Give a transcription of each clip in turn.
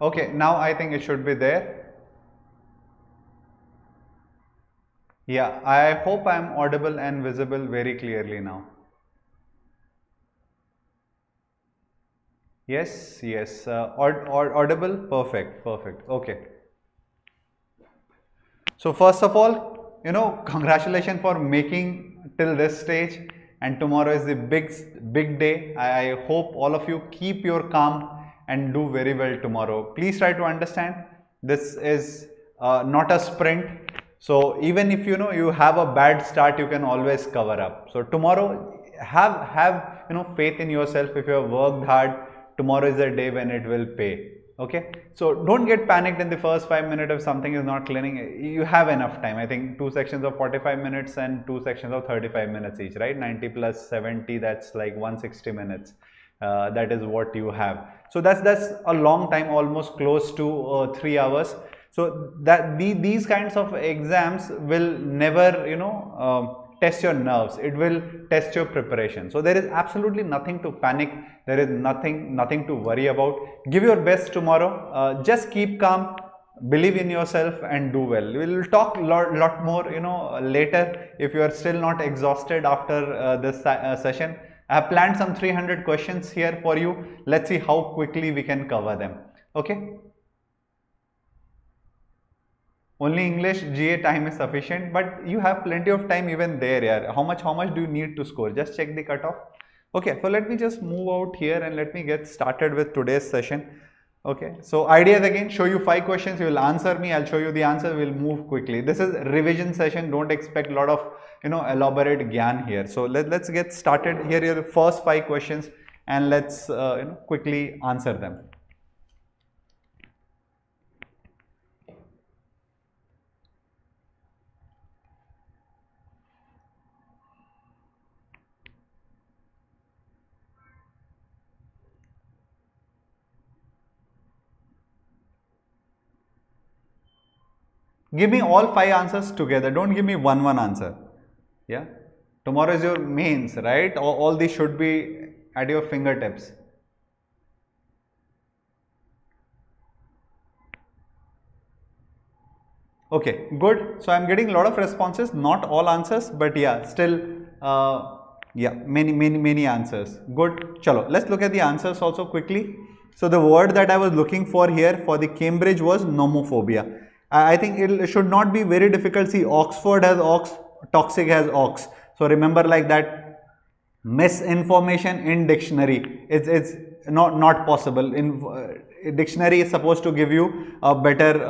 Okay, now I think it should be there. Yeah, I hope I am audible and visible very clearly now. Yes, yes, audible, perfect, perfect. Okay. So first of all, congratulations for making till this stage, and tomorrow is the big day. I hope all of you keep your calm and do very well tomorrow. Please try to understand this is not a sprint. So even if you have a bad start, you can always cover up. So tomorrow have faith in yourself. If you have worked hard, tomorrow is the day when it will pay. Okay, so don't get panicked in the first 5 minutes if something is not clearing. You have enough time. I think 2 sections of 45 minutes and 2 sections of 35 minutes each, right? 90 plus 70, that's like 160 minutes. That is what you have. So that's a long time, almost close to 3 hours. So that these kinds of exams will never test your nerves. It will test your preparation. So there is absolutely nothing to panic. There is nothing to worry about. Give your best tomorrow. Just keep calm, believe in yourself, and do well. We will talk lot more later. If you are still not exhausted after this session, I have planned some 300 questions here for you. Let's see how quickly we can cover them. Okay. Only English GA time is sufficient, but you have plenty of time even there. Yeah. How much do you need to score? Just check the cutoff. Okay, so let me just move out here and let me get started with today's session. Okay, so ideas again, show you 5 questions, you will answer me, I'll show you the answer, we'll move quickly. This is revision session, don't expect a lot of elaborate gyan here. So let's get started. Here are the first 5 questions and let's quickly answer them. Give me all 5 answers together. Don't give me one answer. Yeah. Tomorrow is your mains, right? All these should be at your fingertips. Okay, good. So I'm getting a lot of responses, not all answers, but yeah, still, yeah, many answers. Good. Chalo, let's look at the answers also quickly. So the word that I was looking for here for the Cambridge was nomophobia. I think it should not be very difficult. See, Oxford has ox, toxic has ox. So remember like that, misinformation in dictionary. It's not possible. In dictionary is supposed to give you a better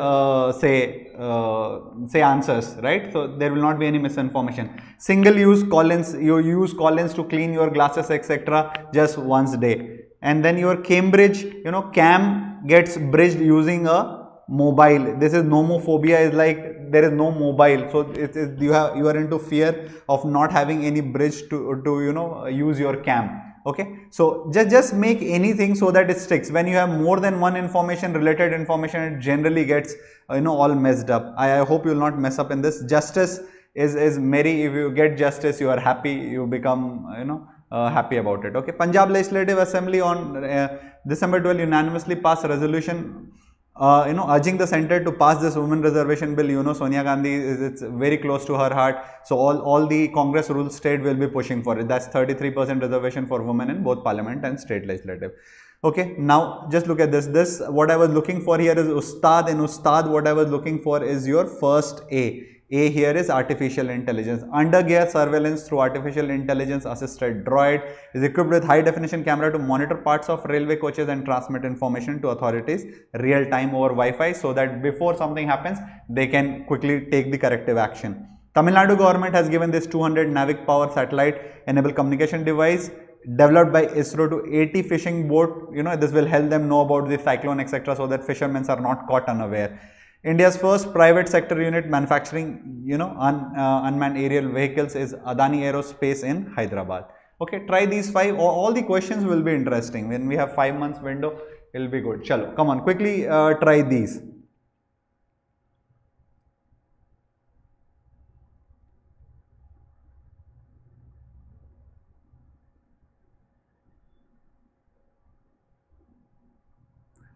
say answers, right? So there will not be any misinformation. Single use colons, you use colons to clean your glasses, etc. just once a day. And then your Cambridge, cam gets bridged using a mobile. This is nomophobia, is like there is no mobile, so you are into fear of not having any bridge to use your cam. Okay, so just make anything so that it sticks. When you have more than one related information, it generally gets all messed up. I hope you will not mess up in this. Justice is merry. If you get justice, you are happy, you become happy about it. Okay, Punjab Legislative Assembly on December 12 unanimously passed a resolution urging the center to pass this women reservation bill. Sonia Gandhi it's very close to her heart. So all the Congress ruled state will be pushing for it. That's 33% reservation for women in both parliament and state legislative. Okay, now just look at this. What I was looking for here is Ustad. In Ustad, what I was looking for is your first A. A here is artificial intelligence. Under-gear surveillance through artificial intelligence assisted droid is equipped with high definition camera to monitor parts of railway coaches and transmit information to authorities real time over Wi-Fi, so that before something happens, they can quickly take the corrective action. Tamil Nadu government has given this 200 Navic power satellite enabled communication device developed by ISRO to 80 fishing boat. This will help them know about the cyclone, etc., so that fishermen are not caught unaware. India's first private sector unit manufacturing, unmanned aerial vehicles is Adani Aerospace in Hyderabad. Okay, try these 5. All the questions will be interesting. When we have 5 months window, it will be good. Chalo, come on, quickly try these.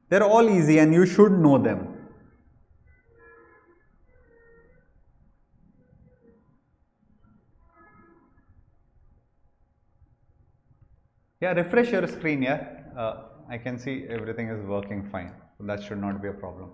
They're all easy and you should know them. Yeah, refresh your screen. Yeah, I can see everything is working fine. So that should not be a problem.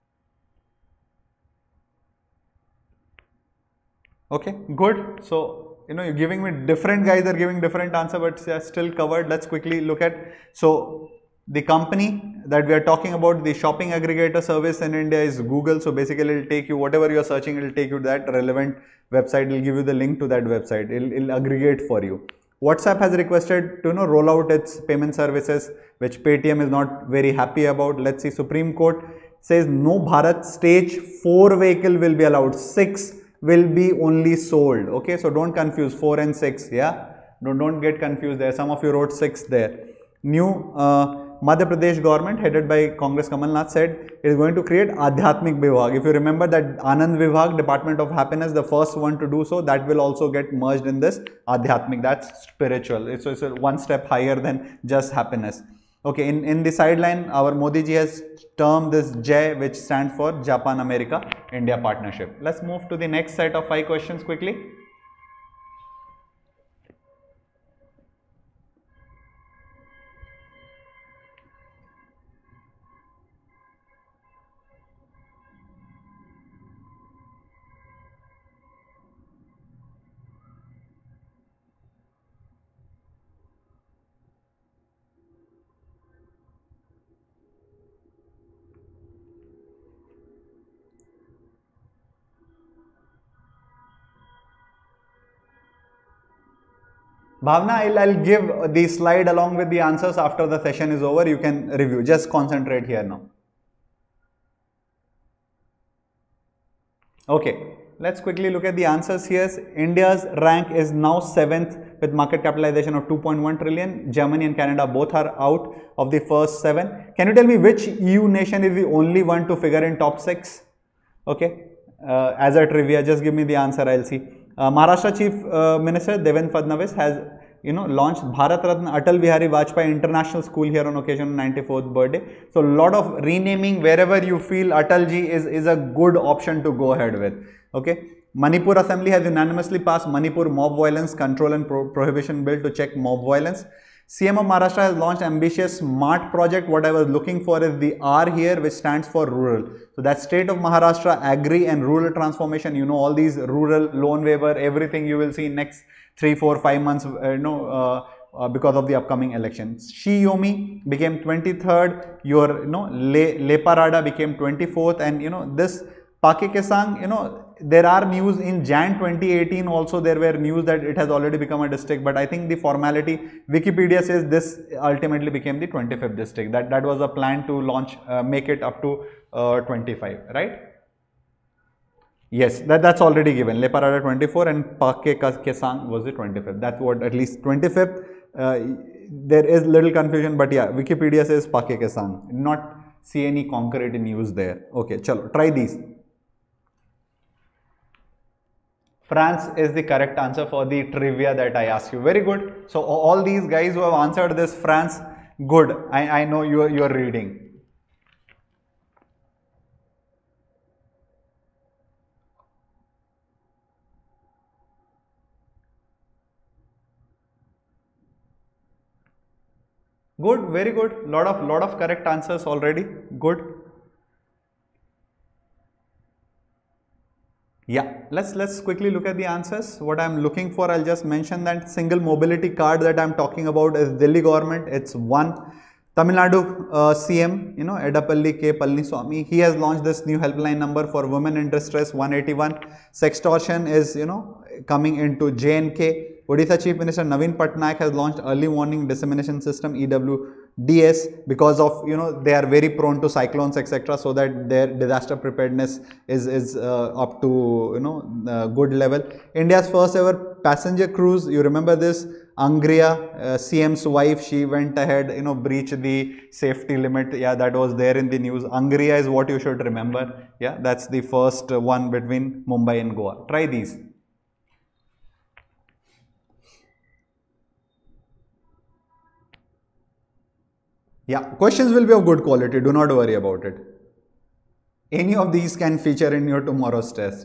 Okay, good. So, you're giving me different guys are giving different answer, but they are still covered. Let's quickly look at. So, the company that we are talking about, the shopping aggregator service in India is Google. So, basically, it will take you whatever you are searching, it will take you to that relevant website. It will give you the link to that website. It'll aggregate for you. WhatsApp has requested to roll out its payment services, which Paytm is not very happy about. Let's see. Supreme Court says no Bharat stage 4 vehicle will be allowed. 6 will be only sold. Okay, so don't confuse 4 and 6. Yeah, don't get confused there. Some of you wrote 6 there. New Madhya Pradesh government headed by Congress Kamal Nath said it is going to create Adhyatmik Vibhag. If you remember that Anand Vibhag, Department of Happiness, the first one to do so, that will also get merged in this Adhyatmik. That's spiritual. It's one step higher than just happiness. Okay, in the sideline, our Modi ji has termed this JAI, which stands for Japan America India Partnership. Let's move to the next set of 5 questions quickly. Bhavna, I'll give the slide along with the answers after the session is over. You can review. Just concentrate here now. Okay, let's quickly look at the answers here. India's rank is now 7th with market capitalization of 2.1 trillion. Germany and Canada both are out of the first 7. Can you tell me which EU nation is the only one to figure in top 6? Okay, as a trivia, just give me the answer, I'll see. Maharashtra Chief Minister Devendra Fadnavis has launched Bharat Ratna Atal Bihari Vajpayee International School here on occasion of 94th birthday. So a lot of renaming wherever you feel Atalji is a good option to go ahead with. Okay. Manipur Assembly has unanimously passed Manipur Mob Violence Control and Prohibition Bill to check mob violence. CM of Maharashtra has launched ambitious SMART project. What I was looking for is the R here, which stands for rural. So that's State of Maharashtra Agri and Rural Transformation. All these rural loan waiver, everything you will see next 3, 4, 5 months, because of the upcoming elections. Xiaomi became 23rd. Your, Leparada became 24th, and this Pake Kesang, there are news in Jan 2018 also there were news that it has already become a district, but I think the formality, Wikipedia says this ultimately became the 25th district. That was a plan to launch, make it up to 25, right? Yes, that's already given. Leparada 24 and Pake Kesang was the 25th. That's what, at least 25th. There is little confusion, but yeah, Wikipedia says Pake Kesang. Not see any concrete news there. Okay, chalo, try these. France is the correct answer for the trivia that I asked you. Very good. So all these guys who have answered this, France, good. I know you are reading. Good, very good. Lot of correct answers already. Good. Yeah, let's quickly look at the answers. What I'm looking for, I'll just mention that single mobility card that I'm talking about is Delhi government. It's one. Tamil Nadu CM, Edapalli K. Palniswamy, he has launched this new helpline number for women in distress, 181. Sextortion is, coming into J&K. Odisha Chief Minister Naveen Patnaik has launched early warning dissemination system, EWDS, because of, they are very prone to cyclones, etc. So that their disaster preparedness is up to, good level. India's first ever passenger cruise, you remember this, Angria, CM's wife, she went ahead, breached the safety limit. Yeah, that was there in the news. Angria is what you should remember. Yeah, that's the first one between Mumbai and Goa. Try these. Yeah, questions will be of good quality. Do not worry about it. Any of these can feature in your tomorrow's test.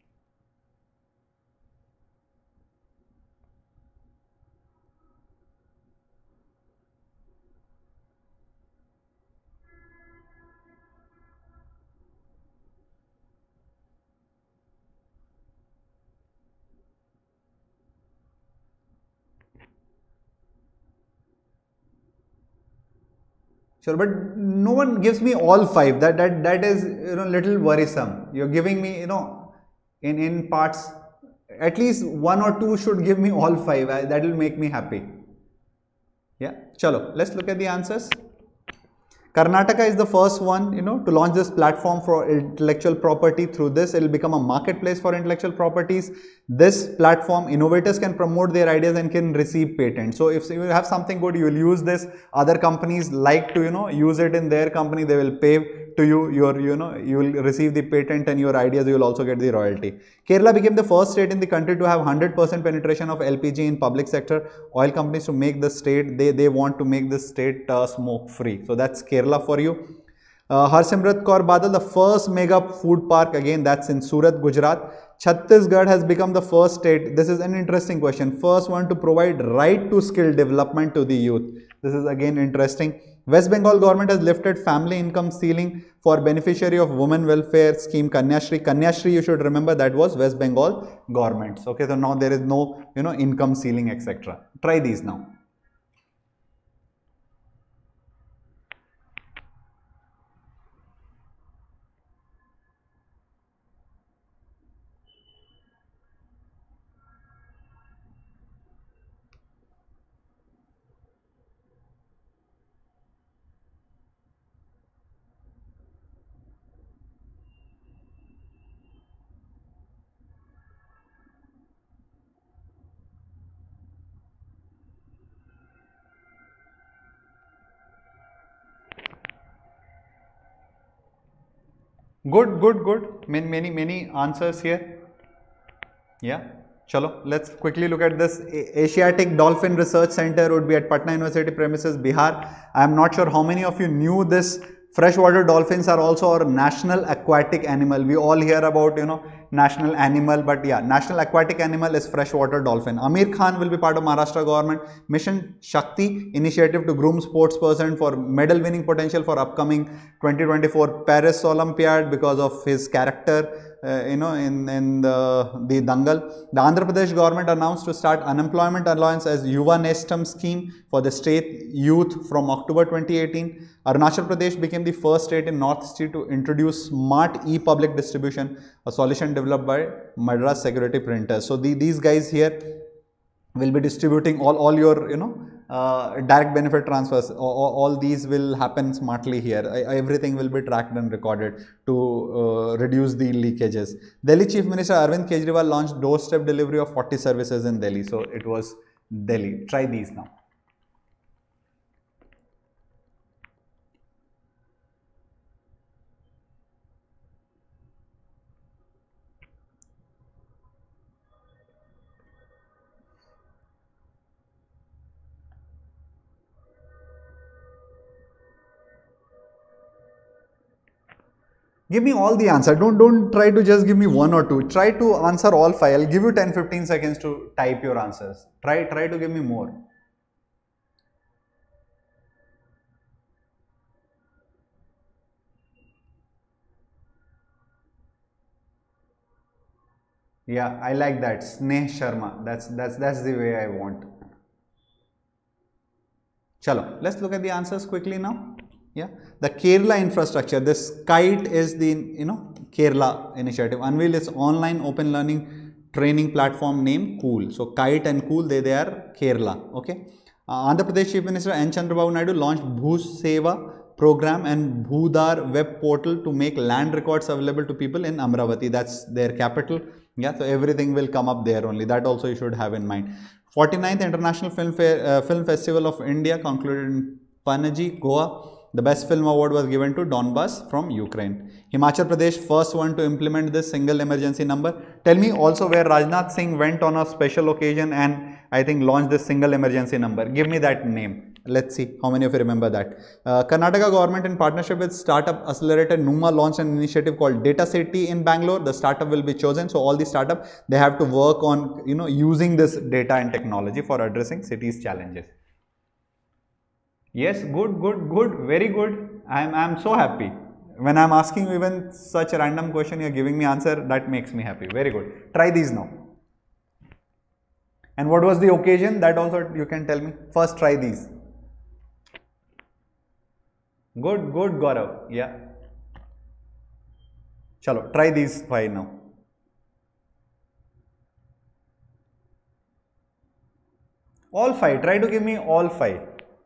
Sure, but no one gives me all five. That is little worrisome. You're giving me in parts. At least one or two should give me all five. That will make me happy. Yeah, chalo. Let's look at the answers. Karnataka is the first one, to launch this platform for intellectual property. Through this, it will become a marketplace for intellectual properties. This platform, innovators can promote their ideas and can receive patents. So if you have something good, you will use this. Other companies like to, use it in their company. They will pay to you. You will receive the patent and your ideas. You will also get the royalty. Kerala became the first state in the country to have 100% penetration of LPG in public sector. Oil companies to make the state, they want to make the state smoke free. So that's Kerala for you. Harsimrat Kaur Badal, the first mega food park, again that's in Surat, Gujarat. Chhattisgarh has become the first state. This is an interesting question. First one to provide right to skill development to the youth. This is again interesting. West Bengal government has lifted family income ceiling for beneficiary of women welfare scheme Kanyashri. Kanyashri, you should remember, that was West Bengal government. Okay, so now there is no income ceiling, etc. Try these now. Good. Many answers here. Yeah. Chalo, let's quickly look at this. Asiatic Dolphin Research Center would be at Patna University premises, Bihar. I am not sure how many of you knew this. Freshwater dolphins are also our national aquatic animal. We all hear about, national animal, but yeah, national aquatic animal is freshwater dolphin. Amir Khan will be part of Maharashtra government. Mission Shakti initiative to groom sportsperson for medal winning potential for upcoming 2024 Paris Olympiad because of his character. In the Dangal. The Andhra Pradesh government announced to start unemployment allowance as Yuva Nestam scheme for the state youth from October 2018. Arunachal Pradesh became the first state in Northeast to introduce smart e-public distribution, a solution developed by Madras Security Printers. So these guys here will be distributing all your direct benefit transfers. All these will happen smartly here. Everything will be tracked and recorded to reduce the leakages. Delhi Chief Minister Arvind Kejriwal launched doorstep delivery of 40 services in Delhi. So it was Delhi. Try these now. Give me all the answer. Don't try to just give me one or two. Try to answer all five. I'll give you 10-15 seconds to type your answers. Try to give me more. Yeah, I like that. Sneh Sharma. That's the way I want. Chalo, let's look at the answers quickly now. Yeah, the Kerala infrastructure. This KITE is the Kerala initiative. Unveiled its online open learning training platform named Cool. So KITE and Cool, they are Kerala. Okay. Andhra Pradesh Chief Minister N. Chandrababu Naidu launched Bhuseva program and Bhudar web portal to make land records available to people in Amravati. That's their capital. Yeah, so everything will come up there only. That also you should have in mind. 49th International Film Festival of India concluded in Panaji, Goa. The best film award was given to Donbas from Ukraine. Himachal Pradesh, first one to implement this single emergency number. Tell me also where Rajnath Singh went on a special occasion and I think launched this single emergency number. Give me that name. Let's see how many of you remember that. Karnataka government in partnership with Startup Accelerator Numa launched an initiative called Data City in Bangalore. The startup will be chosen. So all the startup, they have to work on, using this data and technology for addressing cities' challenges. Yes, good, good, good, very good. I'm so happy. When I'm asking you even such a random question, you're giving me answer, that makes me happy. Very good. Try these now. And what was the occasion? That also you can tell me. First try these. Good, good, Gaurav. Yeah. Chalo, try these 5 now. All 5. Try to give me all 5.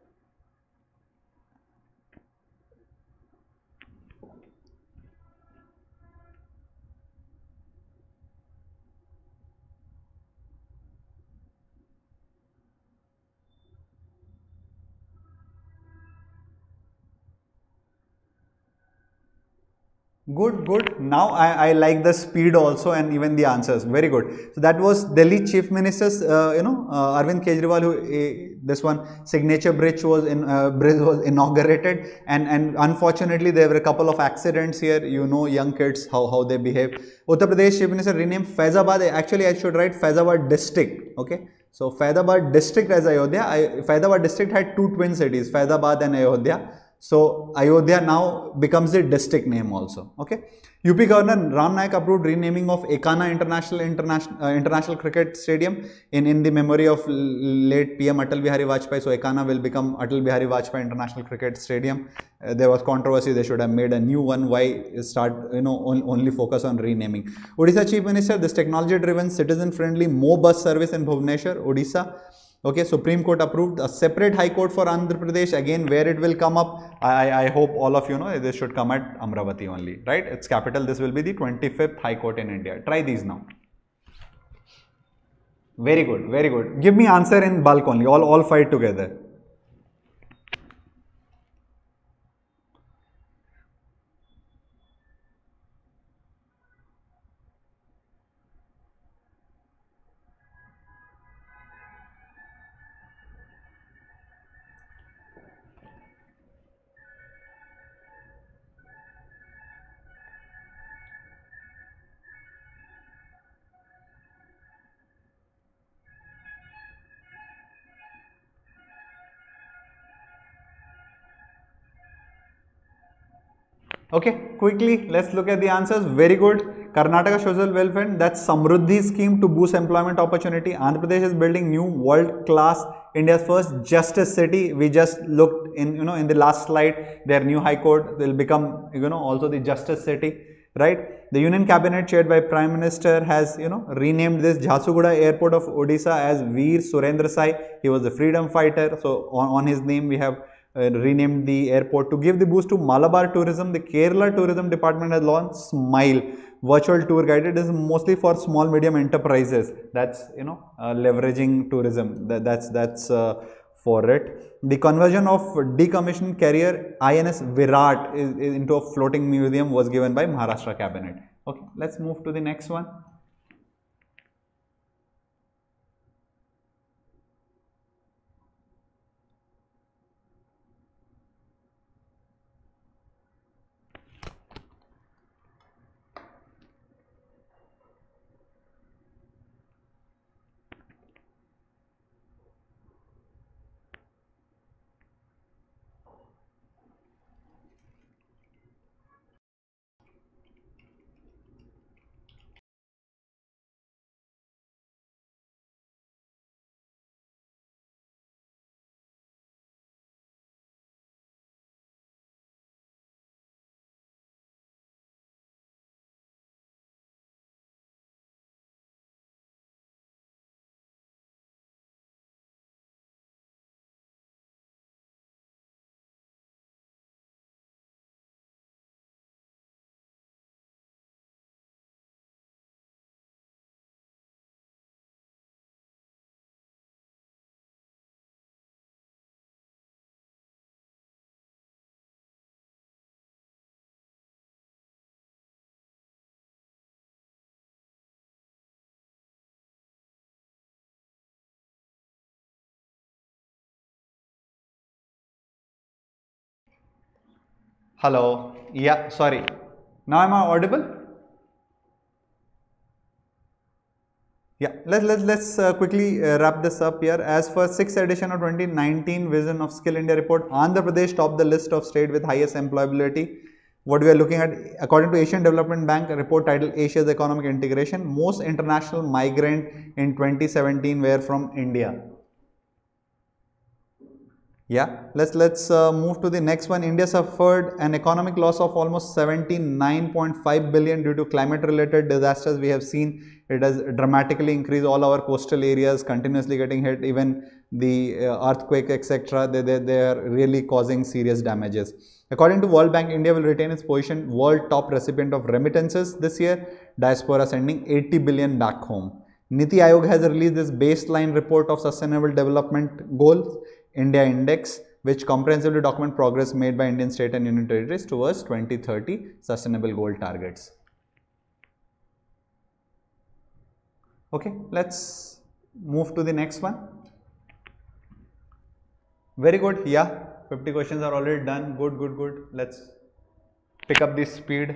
Good, good. Now I like the speed also and even the answers. Very good. So that was Delhi Chief Minister's, Arvind Kejriwal, who this one signature bridge was inaugurated, and unfortunately there were a couple of accidents here. Young kids how they behave. Uttar Pradesh Chief Minister renamed Faizabad. Actually, I should write Faizabad district. Okay. So Faizabad district as Ayodhya. Faizabad district had 2 twin cities, Faizabad and Ayodhya. So Ayodhya now becomes the district name also. Okay. UP Governor Ram Naik approved renaming of Ekana International Cricket Stadium in the memory of late PM Atal Bihari Vajpayee. So Ekana will become Atal Bihari Vajpayee International Cricket Stadium. There was controversy; they should have made a new one. Why start only focus on renaming? Odisha Chief Minister, this technology-driven, citizen-friendly Mo bus service in Bhubaneswar, Odisha. Okay, Supreme Court approved a separate High Court for Andhra Pradesh. Again, where it will come up, I hope all of you know this should come at Amravati only, right? Its capital. This will be the 25th High Court in India. Try these now. Very good, very good. Give me answer in bulk only. All 5 together. Okay, quickly, let's look at the answers. Very good. Karnataka Social Welfare, that's Samruddhi scheme to boost employment opportunity. Andhra Pradesh is building new world-class, India's first justice city. We just looked in the last slide, their new high court will become, also the justice city, right? The Union Cabinet chaired by Prime Minister has, renamed this Jharsuguda Airport of Odisha as Veer Surendra Sai. He was a freedom fighter. So on his name, we have renamed the airport. To give the boost to Malabar tourism, the Kerala Tourism Department has launched Smile virtual tour guide. It is mostly for small medium enterprises. That's leveraging tourism. That's for it. The conversion of decommissioned carrier INS Virat into a floating museum was given by Maharashtra Cabinet. Okay, let's move to the next one. Hello. Yeah, sorry. Now am I audible? Yeah, let's quickly wrap this up here. As for 6th edition of 2019 Vision of Skill India report, Andhra Pradesh topped the list of state with highest employability. What we are looking at, according to Asian Development Bank, a report titled Asia's Economic Integration, most international migrant in 2017 were from India. Yeah, let's move to the next one. India suffered an economic loss of almost 79.5 billion due to climate related disasters. We have seen it has dramatically increased. All our coastal areas continuously getting hit, even the earthquake, etc. They are really causing serious damages. According to World Bank, India will retain its position world top recipient of remittances this year, diaspora sending 80 billion back home. Niti Aayog has released this baseline report of sustainable development goals, India Index, which comprehensively document progress made by Indian state and union territories towards 2030 sustainable goal targets. Okay, let's move to the next one. Very good. Yeah, 50 questions are already done. Good. Let's pick up the speed.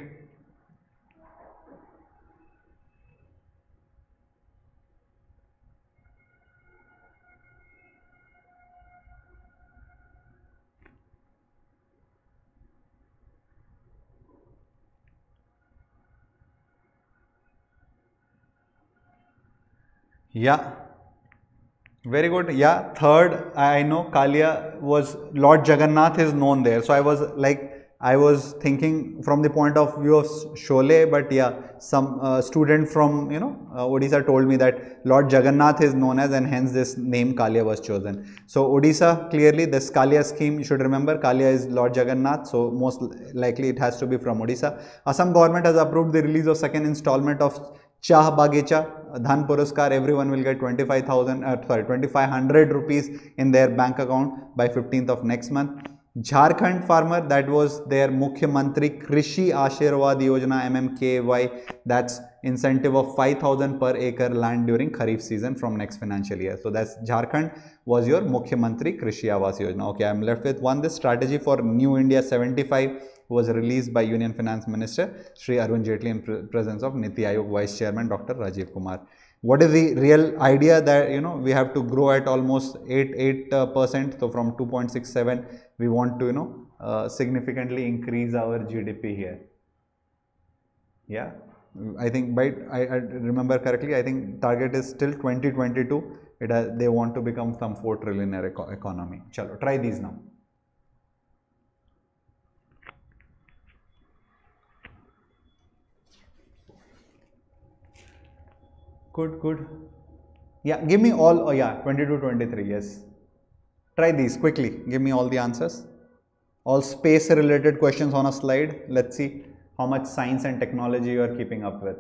Yeah, very good. Yeah, third, I know Kalia was Lord Jagannath is known there. So I was like, I was thinking from the point of view of Sholay, but yeah, some student from Odisha told me that Lord Jagannath is known as, and hence this name Kalia was chosen. So Odisha, clearly this Kalia scheme, you should remember Kalia is Lord Jagannath, so most likely it has to be from Odisha. Assam government has approved the release of second installment of Chah Bagicha Dhan Puraskar. Everyone will get 2500 rupees in their bank account by 15th of next month. Jharkhand farmer, that was their Mukhya Mantri Krishi Ashirwad Yojana MMKY, that's incentive of 5,000 per acre land during Kharif season from next financial year. So that's Jharkhand was your Mukhya Mantri Krishi Awas Yojana. Okay, I am left with one. This strategy for New India 75 was released by Union Finance Minister Shri Arun Jaitley in presence of Niti Aayog Vice Chairman Dr. Rajiv Kumar. What is the real idea? That we have to grow at almost 8%. So from 2.67 we want to significantly increase our GDP here. Yeah, I think I remember correctly, I think target is still 2022. They want to become some 4 trillionaire economy. Chalo, try these now. Good. Yeah, give me all. Oh yeah, 22, 23. Yes. Try these quickly. Give me all the answers. All space related questions on a slide. Let's see how much science and technology you are keeping up with.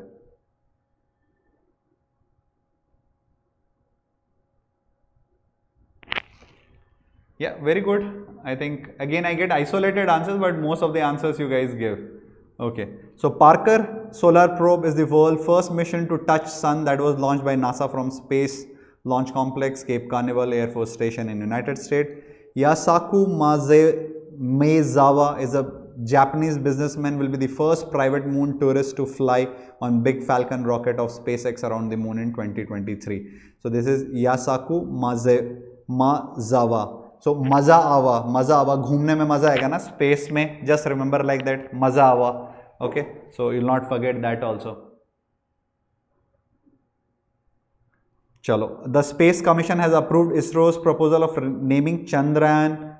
Yeah, very good. I think again I get isolated answers, but most of the answers you guys give. Okay. So Parker Solar Probe is the world's first mission to touch Sun, that was launched by NASA from Space Launch Complex, Cape Canaveral Air Force Station in United States. Yasaku Maezawa is a Japanese businessman, will be the first private moon tourist to fly on Big Falcon rocket of SpaceX around the moon in 2023. So this is Yasaku Maezawa. So मजा आवा घूमने में मजा आएगा ना space में, just remember like that, मजा आवा. Okay, so you'll not forget that also. Chalo, the Space Commission has approved ISRO's proposal of naming Chandrayaan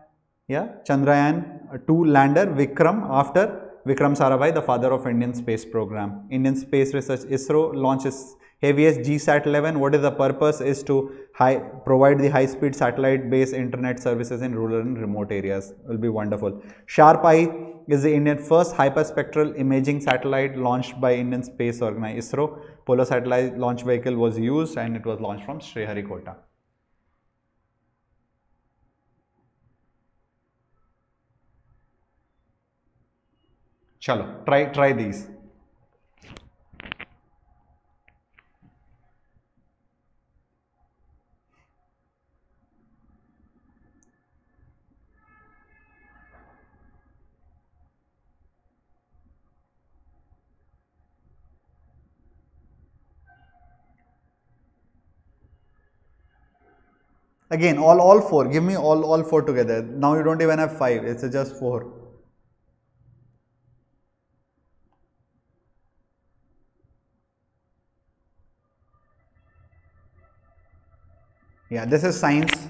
2 lander Vikram after Vikram Sarabhai, the father of Indian space program. Indian Space Research ISRO launches heaviest GSAT-11. What is the purpose? Is to provide the high-speed satellite-based internet services in rural and remote areas. Will be wonderful. Sharp-I is the Indian first hyperspectral imaging satellite launched by Indian Space Organization ISRO. Polo satellite launch vehicle was used and it was launched from Sriharikota. Chalo, try these. Again, all four. Give me all four together. Now you don't even have 5. It's just 4. Yeah, this is science.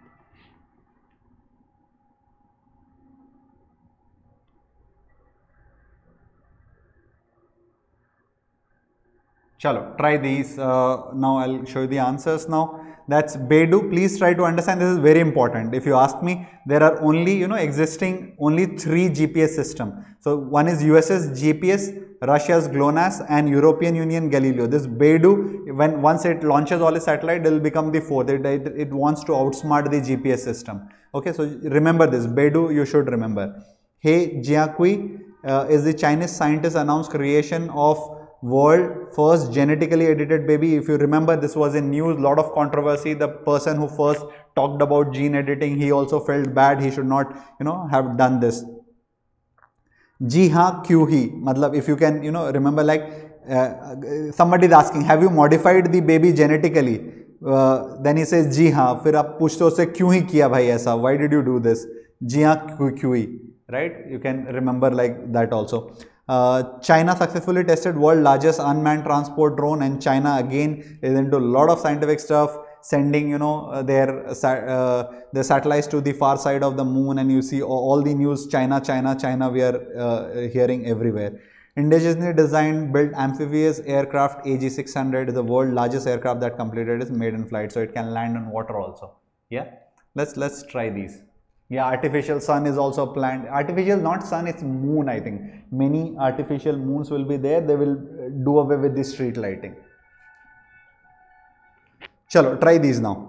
Chalo, try these. Now I'll show you the answers now. That's Beidou. Please try to understand, this is very important. If you ask me, there are only, existing only 3 GPS system. So one is US's GPS, Russia's GLONASS and European Union Galileo. This Beidou, once it launches all its satellite, it will become the 4th. It wants to outsmart the GPS system. Okay, so remember this. Beidou, you should remember. He Jiankui is the Chinese scientist announced creation of world first genetically edited baby. If you remember, this was in news, lot of controversy. The person who first talked about gene editing, he also felt bad. He should not, have done this. Ji haan kyun hi, matlab if you can, remember, like somebody is asking, have you modified the baby genetically? Then he says ji haan. Fir aap puchte usse kyun hi kiya bhai aisa? Why did you do this? Ji haan kyun hi, right? You can remember like that also. China successfully tested world largest unmanned transport drone, and China again is into a lot of scientific stuff, sending their satellites to the far side of the moon, and you see all the news China we are hearing everywhere. Indigenously designed built amphibious aircraft AG600 is the world largest aircraft that completed its maiden flight, so it can land on water also. Yeah, let's try these. Yeah, artificial sun is also planned. Artificial, not sun, it's moon, I think. Many artificial moons will be there. They will do away with the street lighting. Chalo, try these now.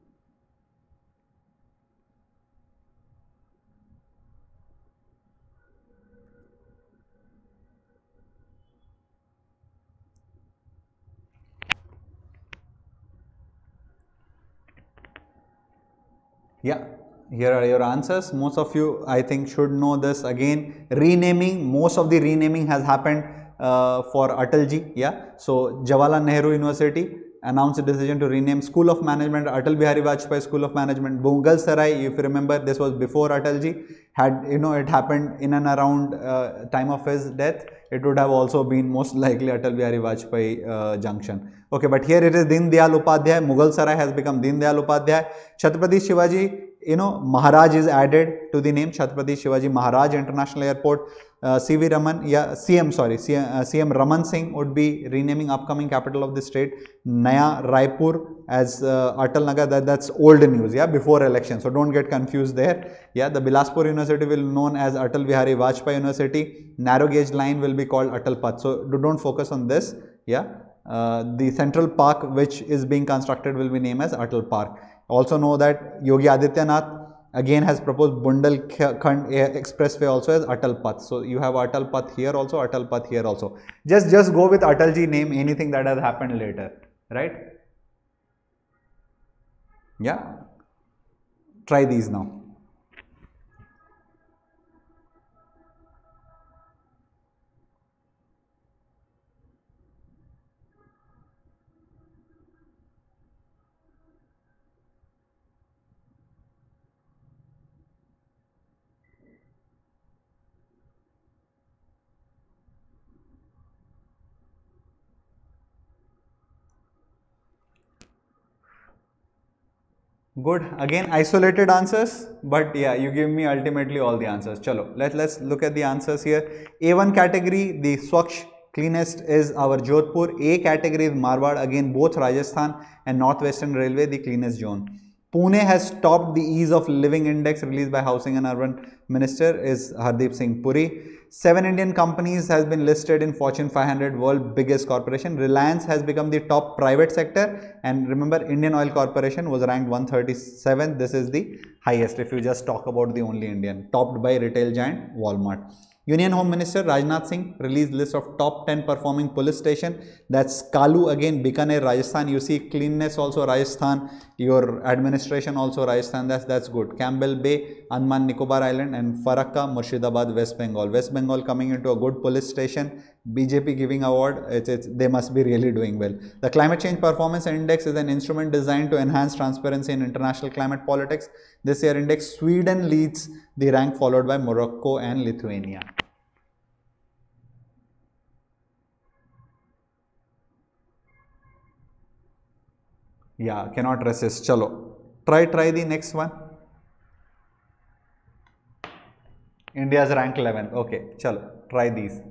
Yeah. Here are your answers. Most of you, I think, should know this. Again, renaming, most of the renaming has happened for Atalji. Yeah. So, Jawaharlal Nehru University announced a decision to rename School of Management Atal Bihari Vajpayee School of Management. Mughal Sarai, if you remember, this was before Atalji. Had, it happened in and around time of his death. It would have also been most likely Atal Bihari Vajpayee Junction. Okay, but here it is Deen Dayal Upadhyay. Mughal Sarai has become Deen Dayal Upadhyay. Chhatrapati Shivaji, Maharaj is added to the name. Chhatrapati Shivaji Maharaj International Airport. CM Raman Singh would be renaming upcoming capital of the state. Naya Raipur as Atal Nagar, that's old news, yeah, before election. So don't get confused there. Yeah, the Bilaspur University will be known as Atal Bihari Vajpayee University. Narrow gauge line will be called Atal Path. So don't focus on this. Yeah, the central park which is being constructed will be named as Atal Park. Also know that Yogi Adityanath again has proposed Bundelkhand Expressway also as Atal Path. So you have Atal Path here also, Atal Path here also. Just go with Atalji name, anything that has happened later, right? Yeah. Try these now. Good. Again, isolated answers, but yeah, you give me ultimately all the answers. Chalo, let's look at the answers here. A1 category, the Swachh cleanest is our Jodhpur. A category is Marwar, again both Rajasthan and Northwestern Railway, the cleanest zone. Pune has topped the ease of living index released by Housing and Urban Minister is Hardeep Singh Puri. 7 Indian companies has been listed in Fortune 500 world biggest corporation. Reliance has become the top private sector, and remember Indian Oil Corporation was ranked 137. This is the highest if you just talk about the only Indian, topped by retail giant Walmart. Union Home Minister Rajnath Singh released list of top 10 performing police station. That's Kalu again, Bikaner, Rajasthan. You see cleanness also Rajasthan, your administration also Rajasthan. That's good. Campbell Bay, Andaman Nicobar Island, and Farakka, Murshidabad, West Bengal. West Bengal coming into a good police station. BJP giving award, they must be really doing well. The Climate Change Performance Index is an instrument designed to enhance transparency in international climate politics. This year index, Sweden leads the rank, followed by Morocco and Lithuania. Yeah, cannot resist. Chalo. Try the next one. India's rank 11th. Okay, chalo. Try these.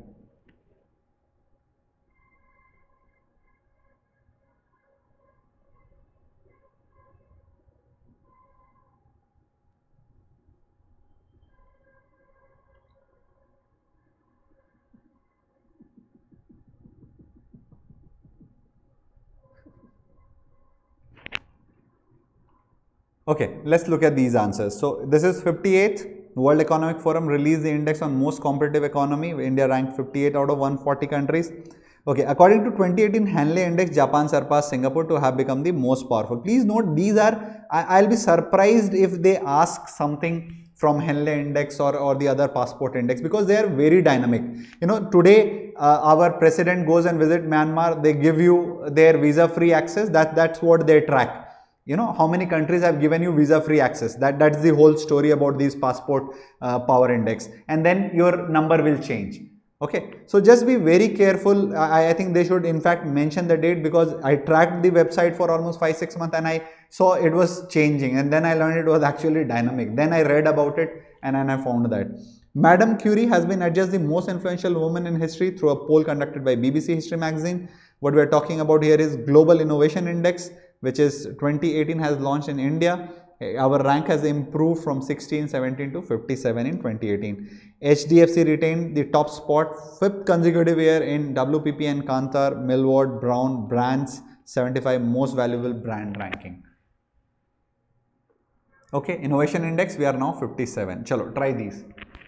Okay, let's look at these answers. So this is 58th. World Economic Forum released the index on most competitive economy. India ranked 58 out of 140 countries. Okay, according to 2018 Hanley Index, Japan surpassed Singapore to have become the most powerful. Please note, these are, I'll be surprised if they ask something from Henley Index or the other passport index, because they are very dynamic. You know, today our president goes and visit Myanmar, they give you their visa-free access. That's what they track. You know, how many countries have given you visa-free access? That's the whole story about these passport power index. And then your number will change. Okay, so just be very careful. I think they should in fact mention the date, because I tracked the website for almost 5-6 months and I saw it was changing, and then I learned it was actually dynamic. Then I read about it and then I found that. Madame Curie has been adjudged the most influential woman in history through a poll conducted by BBC History Magazine. What we are talking about here is Global Innovation Index, which is 2018 has launched in India. Our rank has improved from 1617 to 57 in 2018. HDFC retained the top spot 5th consecutive year in WPP and Kantar, Millward, Brown Brands 75 most valuable brand ranking. Okay, Innovation Index, we are now 57. Chalo, try these.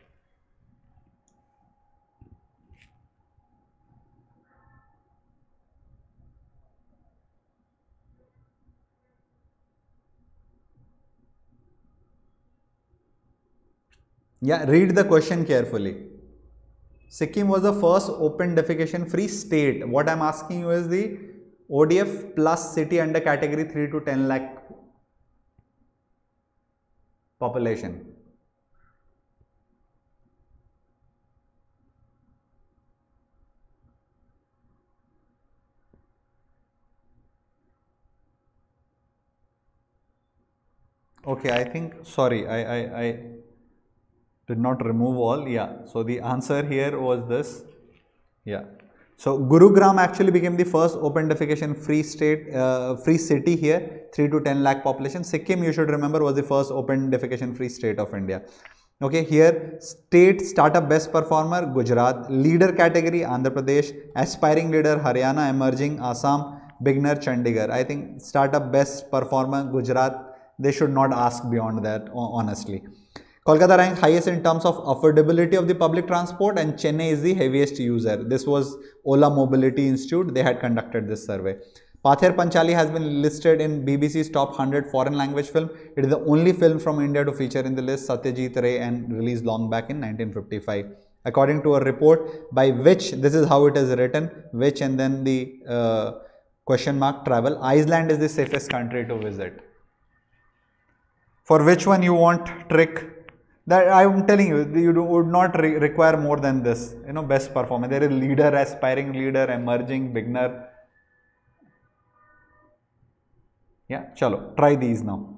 Yeah, read the question carefully. Sikkim was the first open defecation free state. What I am asking you is the ODF plus city under category 3 to 10 lakh population. Okay, I think, sorry, I did not remove all. Yeah, so the answer here was this. Yeah, so Gurugram actually became the first open defecation free state, free city here, 3 to 10 lakh population. Sikkim, you should remember, was the first open defecation free state of India. Okay, here state startup best performer Gujarat, leader category Andhra Pradesh, aspiring leader Haryana, emerging Assam, beginner Chandigarh. I think startup best performer Gujarat, they should not ask beyond that, honestly. Kolkata ranked highest in terms of affordability of the public transport, and Chennai is the heaviest user. This was Ola Mobility Institute, they had conducted this survey. Pather Panchali has been listed in BBC's top 100 foreign language film. It is the only film from India to feature in the list, Satyajit Ray, and released long back in 1955. According to a report by which, this is how it is written, which and then the question mark travel, Iceland is the safest country to visit. For which one you want trick? That I am telling you, you would not require more than this. You know, best performer. There is leader, aspiring leader, emerging, beginner. Yeah, chalo, try these now.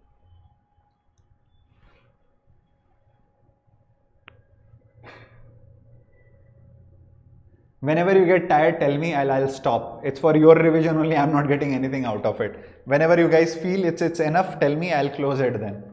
Whenever you get tired, tell me, I'll stop. It's for your revision only, I'm not getting anything out of it. Whenever you guys feel it's enough, tell me, I'll close it then.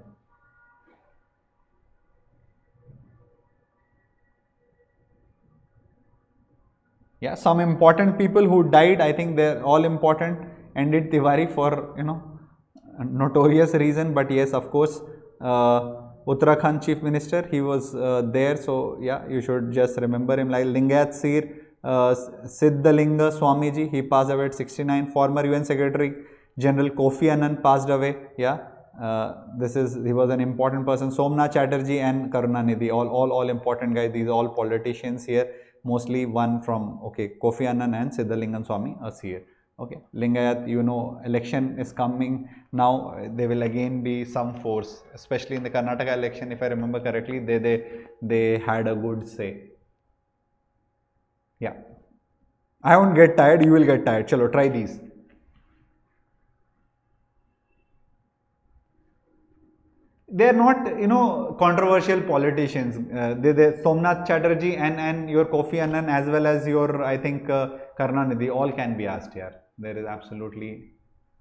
Yeah, some important people who died, I think they're all important. Ended Tiwari for, you know, notorious reason, but yes, of course, Uttarakhand Chief Minister, he was there, so yeah, you should just remember him. Like Lingayat Seer, Siddhalinga Swamiji, he passed away at 69. Former UN Secretary General Kofi Annan passed away. Yeah, he was an important person. Somnath Chatterjee and Karunanidhi, all important guys. These all politicians here. mostly one from, okay, Kofi Annan and Siddhalingam Swami, a seer. Okay, Lingayat, you know, election is coming now. There will again be some force, especially in the Karnataka election. If I remember correctly, they had a good say. Yeah, I won't get tired. You will get tired. Chalo, try these. They are not, you know, controversial politicians. They Somnath Chatterjee and your Kofi Annan, as well as your, I think, Karunanidhi, all can be asked here. There is absolutely.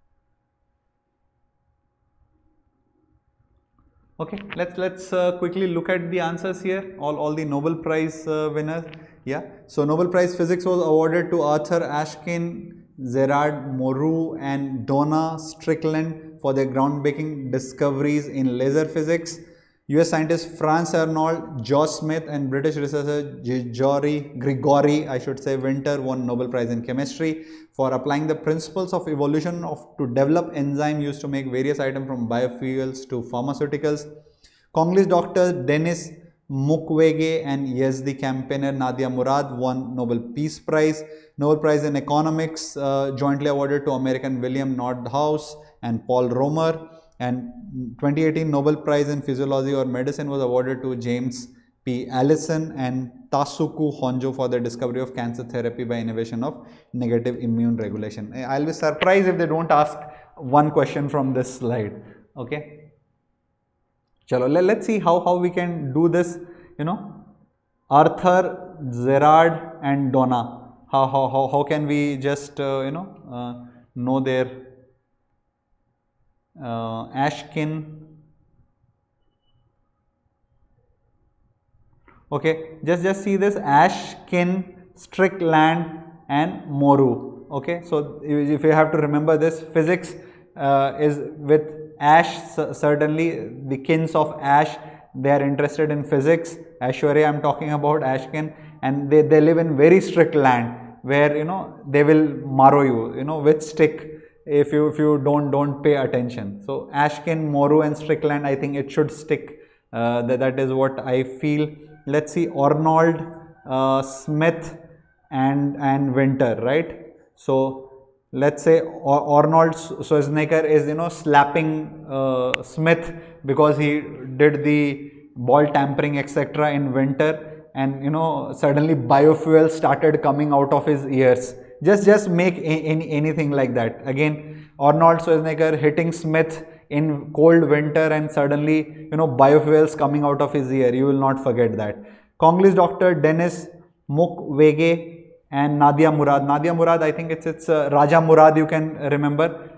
Okay, let's quickly look at the answers here. All the Nobel Prize winners. Yeah. So Nobel Prize Physics was awarded to Arthur Ashkin, Gerard Mourou, and Donna Strickland for their groundbreaking discoveries in laser physics. US scientist Franz Arnold, Josh Smith, and British researcher Gregory, I should say, Winter won Nobel Prize in Chemistry for applying the principles of evolution to develop enzyme used to make various items from biofuels to pharmaceuticals. Congolese doctor Denis Mukwege and Yazdi campaigner Nadia Murad won Nobel Peace Prize. Nobel Prize in Economics jointly awarded to American William Nordhaus and Paul Romer. And 2018 Nobel Prize in Physiology or Medicine was awarded to James P. Allison and Tasuku Honjo for the discovery of cancer therapy by innovation of negative immune regulation. I'll be surprised if they don't ask one question from this slide. Okay. Chalo, let's see how we can do this. You know, Arthur, Gerard, and Donna. How can we just know their Ashkin. Okay, just see this: Ashkin, Strickland, and Mourou. Okay, so if you have to remember this, physics is with Ash. Certainly the kins of Ash, they are interested in physics. Aishwarya, I'm talking about Ashkin, and they live in very strict land where, you know, they will marrow you, you know, with stick if you don't pay attention. So Ashkin, Mourou, and Strickland, I think it should stick. That is what I feel. Let's see, Arnold, Smith, and Winter, right? So let's say Arnold Schwarzenegger is, you know, slapping Smith because he did the ball tampering, etc. in Winter, and, you know, suddenly biofuel started coming out of his ears. Just make anything like that. Again, Arnold Schwarzenegger hitting Smith in cold winter, and suddenly, you know, biofuels coming out of his ear. You will not forget that. Congolese doctor Denis Mukwege and Nadia Murad. Nadia Murad, I think it's Raja Murad, you can remember.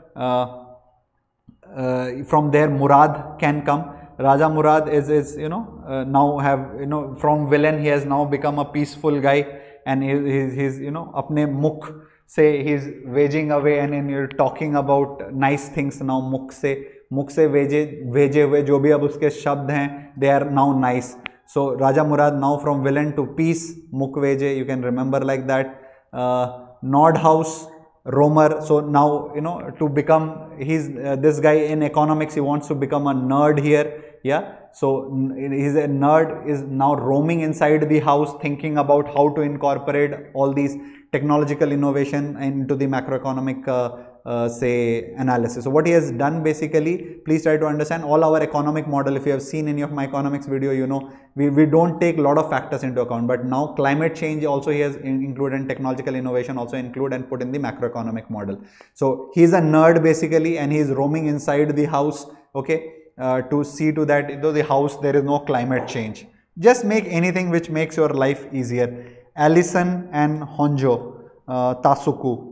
From there Murad can come. Raja Murad is you know, now have, you know, from villain he has now become a peaceful guy, and he's you know, apne mukh se he's waging away, and you're talking about nice things now. Mukh se veje hue jo bhi ab uske shabd hain, they are now nice. So Raja Murad now from villain to peace, Mukwege, you can remember like that. Nordhaus, Romer, so now, you know, to become, he's this guy in economics, he wants to become a nerd here. Yeah, so he's a nerd, is now roaming inside the house thinking about how to incorporate all these technological innovation into the macroeconomic say analysis. So what he has done basically, please try to understand all our economic model. If you have seen any of my economics video, you know, we don't take a lot of factors into account, but now climate change also he has included, and technological innovation also include and put in the macroeconomic model. So he's a nerd basically, and he's roaming inside the house, okay, to see to that though the house there is no climate change. Just make anything which makes your life easier. Allison and Honjo, Tasuku.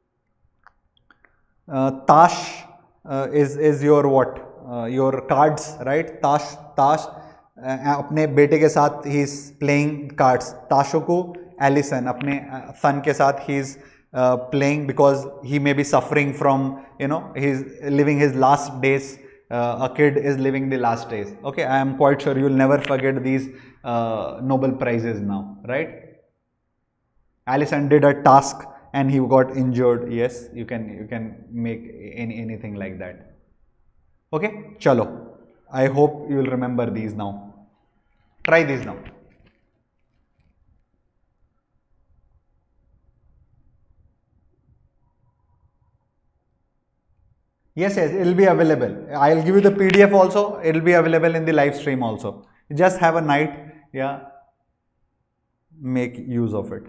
Tash is your what? Your cards, right? Tash. अपने बेटे के साथ he is playing cards. Tashuku, Allison, अपने son के साथ he is playing because he may be suffering from, you know, he is living his last days. A kid is living the last days. Okay, I am quite sure you will never forget these Nobel Prizes now, right? Allison did a task and he got injured. Yes, you can make anything like that. Okay, chalo. I hope you will remember these now. Try these now. Yes, yes, it will be available. I'll give you the PDF also. It will be available in the live stream also. Just have a night, yeah, make use of it.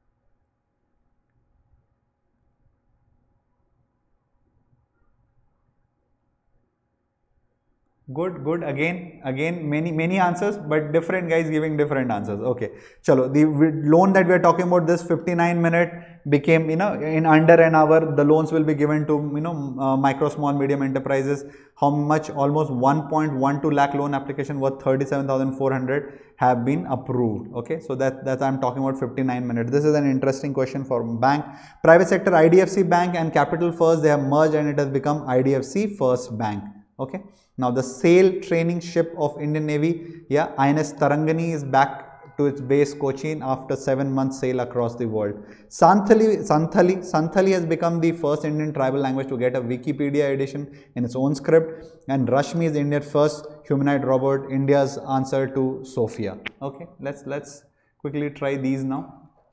Good, good. Again, many answers, but different guys giving different answers. Okay, chalo. The loan that we are talking about, this 59-minute became, in under an hour, the loans will be given to, micro, small, medium enterprises. How much? Almost 1.12 lakh loan application worth 37,400 have been approved. Okay, so that I'm talking about 59 minutes. This is an interesting question for bank. Private sector, IDFC Bank and Capital First, they have merged and it has become IDFC First Bank. Okay. Now the sail training ship of Indian Navy, yeah, INS Tarangani is back to its base Cochin after 7 months sail across the world. Santhali has become the first Indian tribal language to get a Wikipedia edition in its own script, and Rashmi is India's first humanoid robot, India's answer to Sophia. Okay, let's quickly try these now.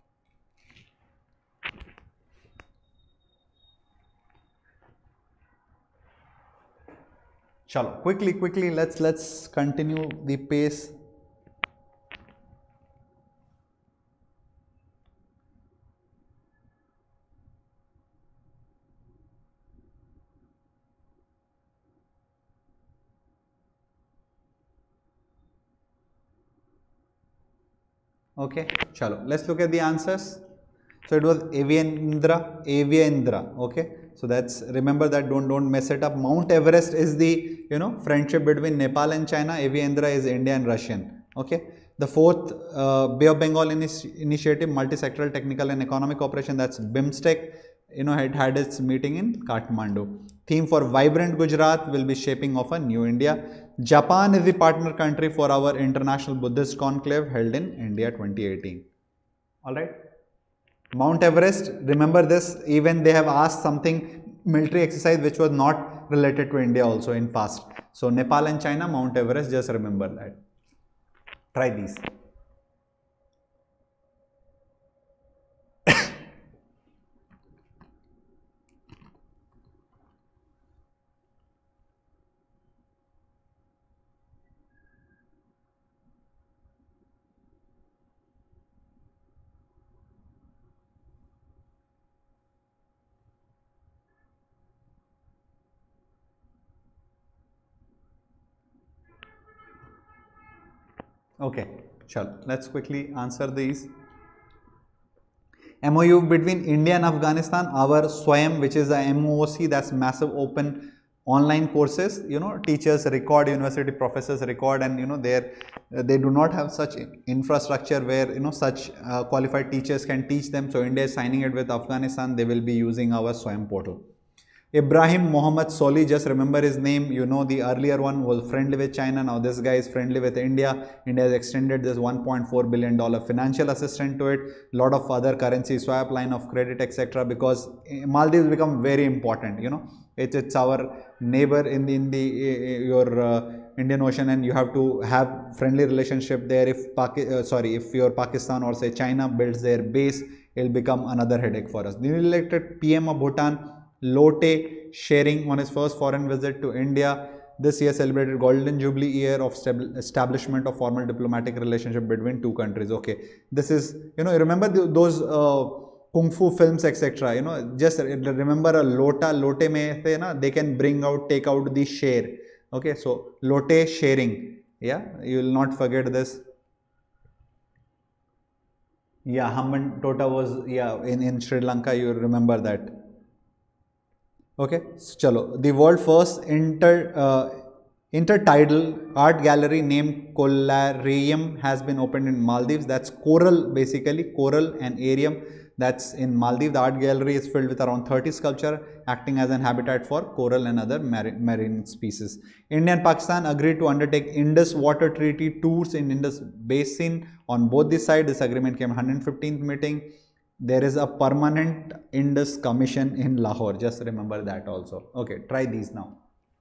Chalo, quickly, let's continue the pace. Okay, chalo, let's look at the answers. So it was Avyendra. Okay, so that's, remember that, don't mess it up. Mount Everest is the, friendship between Nepal and China. Avyendra is India and Russian. Okay, the fourth Bay of Bengal initiative, multi-sectoral technical and economic cooperation, that's BIMSTEC. It had its meeting in Kathmandu. Theme for Vibrant Gujarat will be shaping of a new India. Japan is the partner country for our International Buddhist Conclave held in India 2018. Alright. Mount Everest, remember this, even they have asked something military exercise which was not related to India also in past. So Nepal and China, Mount Everest, just remember that. Try these. Okay, chalo, let's quickly answer these. MOU between India and Afghanistan, our SWAYAM, which is a MOOC, that's massive open online courses, teachers record, university professors record, and they do not have such infrastructure where such qualified teachers can teach them. So India is signing it with Afghanistan. They will be using our SWAYAM portal. Ibrahim Mohammed Soli, just remember his name. The earlier one was friendly with China. Now this guy is friendly with India. India has extended this $1.4 billion financial assistance to it. Lot of other currency swap, line of credit, etc. Because Maldives become very important. It's our neighbor in your Indian Ocean, and you have to have friendly relationship there. If your Pakistan or say China builds their base, it will become another headache for us. Newly elected PM of Bhutan, Lotte Shering, on his first foreign visit to India this year, celebrated Golden Jubilee year of establishment of formal diplomatic relationship between two countries. Okay, this is, remember those Kung Fu films, etc. Just remember a Lotte mein they can take out the share. Okay, so Lotte Shering, yeah, you will not forget this. Yeah, Hambantota Tota was, yeah, in Sri Lanka, you remember that. Okay, so chalo, the world first intertidal art gallery named Colarium has been opened in Maldives. That's coral, basically coral and arium, that's in Maldives. The art gallery is filled with around 30 sculptures acting as an habitat for coral and other marine species. India and Pakistan agreed to undertake Indus Water Treaty tours in Indus Basin on both the sides. This agreement came 115th meeting. There is a permanent Indus Commission in Lahore. Just remember that also. Okay, try these now.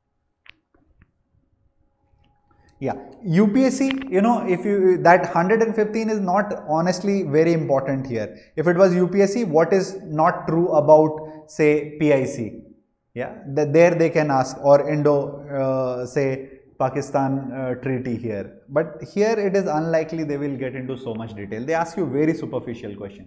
Yeah, UPSC, if that 115 is not honestly very important here. If it was UPSC, what is not true about, say, PIC? Yeah, there they can ask, or Indo, say Pakistan treaty here. But here it is unlikely they will get into so much detail. They ask you very superficial question.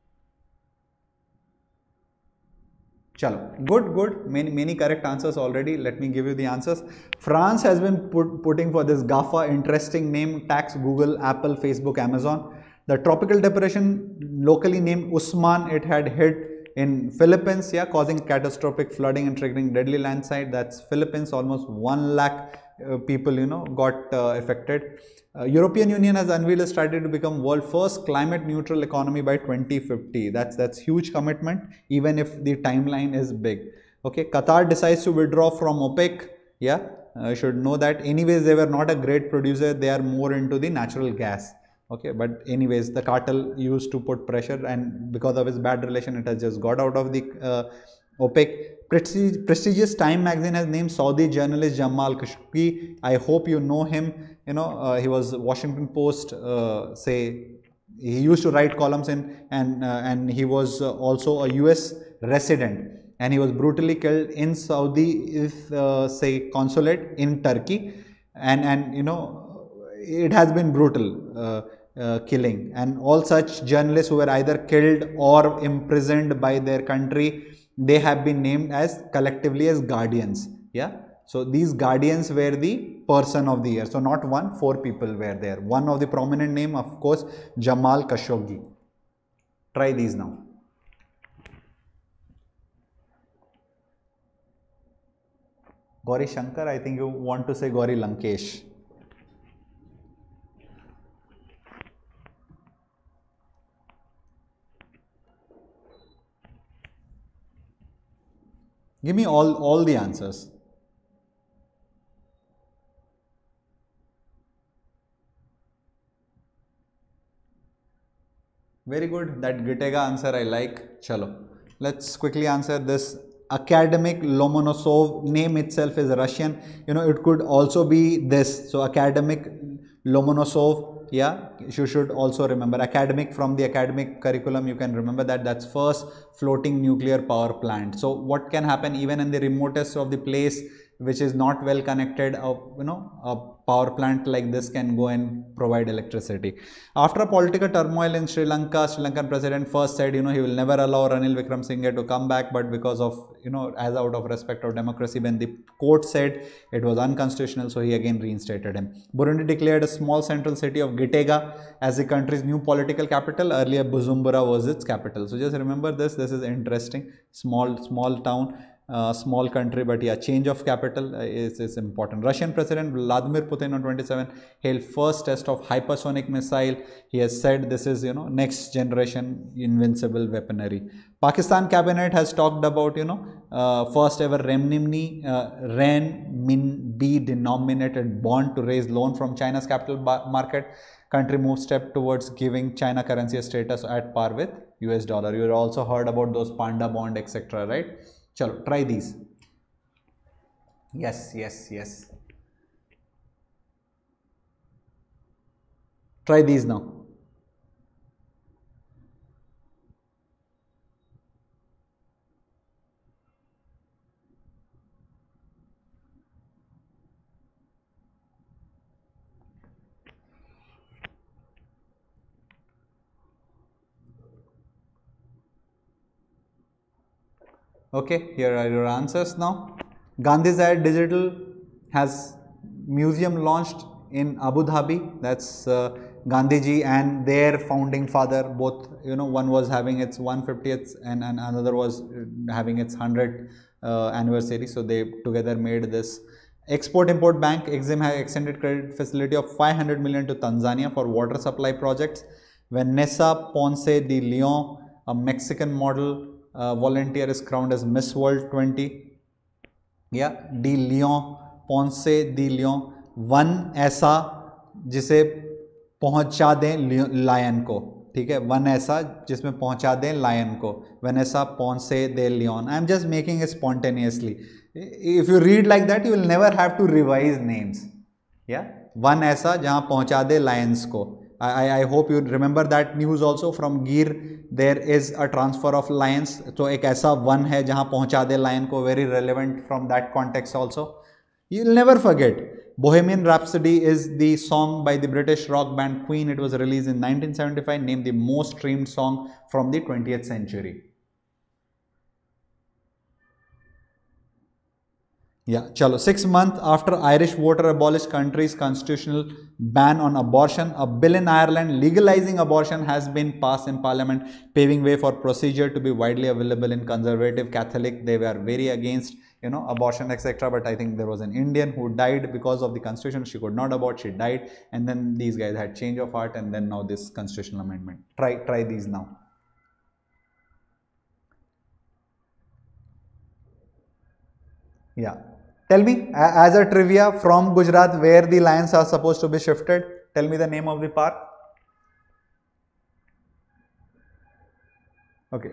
Chalo, good. Many correct answers already. Let me give you the answers. France has been putting for this GAFA, interesting name, tax Google, Apple, Facebook, Amazon. The tropical depression, locally named Usman, it had hit in Philippines, yeah, causing catastrophic flooding and triggering deadly landslide. That's Philippines. Almost 1 lakh people, got affected. European Union has unveiled a strategy to become world first climate neutral economy by 2050. That's huge commitment, even if the timeline is big. Okay, Qatar decides to withdraw from OPEC. Yeah, you should know that. Anyways, they were not a great producer. They are more into the natural gas. Okay, but anyways, the cartel used to put pressure, and because of its bad relation, it has just got out of the OPEC. Prestigious Time magazine has named Saudi journalist Jamal Khashoggi. I hope you know him. He was Washington Post. He used to write columns and he was also a US resident, and he was brutally killed in Saudi consulate in Turkey, and it has been brutal killing, and all such journalists who were either killed or imprisoned by their country, they have been named as collectively as guardians. Yeah, so these guardians were the person of the year. So not 1, 4 people were there. One of the prominent name, of course, Jamal Khashoggi. Try these now. Gauri Shankar, I think you want to say Gauri Lankesh. Give me all the answers. Very good. That Gitega answer I like. Chalo. Let's quickly answer this. Academic Lomonosov, name itself is Russian. It could also be this. So Academic Lomonosov, yeah, you should also remember. Academic, from the academic curriculum, you can remember that. That's first floating nuclear power plant. So what can happen even in the remotest of the place which is not well connected, a power plant like this can go and provide electricity. After a political turmoil in Sri Lanka, Sri Lankan president first said, he will never allow Ranil Wickremesinghe to come back, but because of, as out of respect of democracy, when the court said it was unconstitutional, so he again reinstated him. Burundi declared a small central city of Gitega as the country's new political capital. Earlier, Bujumbura was its capital. So just remember this. This is interesting. Small town. Small country, but yeah, change of capital is important. Russian President Vladimir Putin on 27 hailed first test of hypersonic missile. He has said this is, next generation invincible weaponry. Pakistan cabinet has talked about, first ever renminbi denominated bond to raise loan from China's capital market. Country moves step towards giving China currency a status at par with US dollar. You also heard about those panda bond, etc., right? Chalo, try these. Yes. Try these now. Okay, here are your answers now. Gandhizad Digital has museum launched in Abu Dhabi. That's Gandhiji and their founding father. Both, one was having its 150th and another was having its 100th anniversary. So they together made this. Export-Import Bank, EXIM, has extended credit facility of 500 million to Tanzania for water supply projects. Vanessa Ponce de Leon, a Mexican model volunteer, is crowned as Miss World 20. Yeah, de Leon, Ponce de Leon, वन ऐसा जिसे पहुंचा दें lion को, ठीक है, one ऐसा जिसमें पहुंचा दें लायन को, Vanessa Ponce de Leon. I am just making it spontaneously. If you read like that, you will never have to revise names. Yeah, वन ऐसा जहां पहुंचा दे लायंस को. I hope you remember that news also. From Gir there is a transfer of lions. So एक ऐसा one है जहाँ पहुँचा दे lion को, very relevant from that context also. You'll never forget. Bohemian Rhapsody is the song by the British rock band Queen. It was released in 1975, named the most streamed song from the 20th century. Yeah, chalo. 6 months after Irish voter abolished country's constitutional ban on abortion, a bill in Ireland legalizing abortion has been passed in Parliament, paving way for procedure to be widely available in conservative Catholic. They were very against, you know, abortion, etc. But I think there was an Indian who died because of the constitution. She could not abort, she died, and then these guys had change of heart, and then now this constitutional amendment. Try these now. Yeah. Tell me, as a trivia, from Gujarat, where the lions are supposed to be shifted, tell me the name of the park. Okay.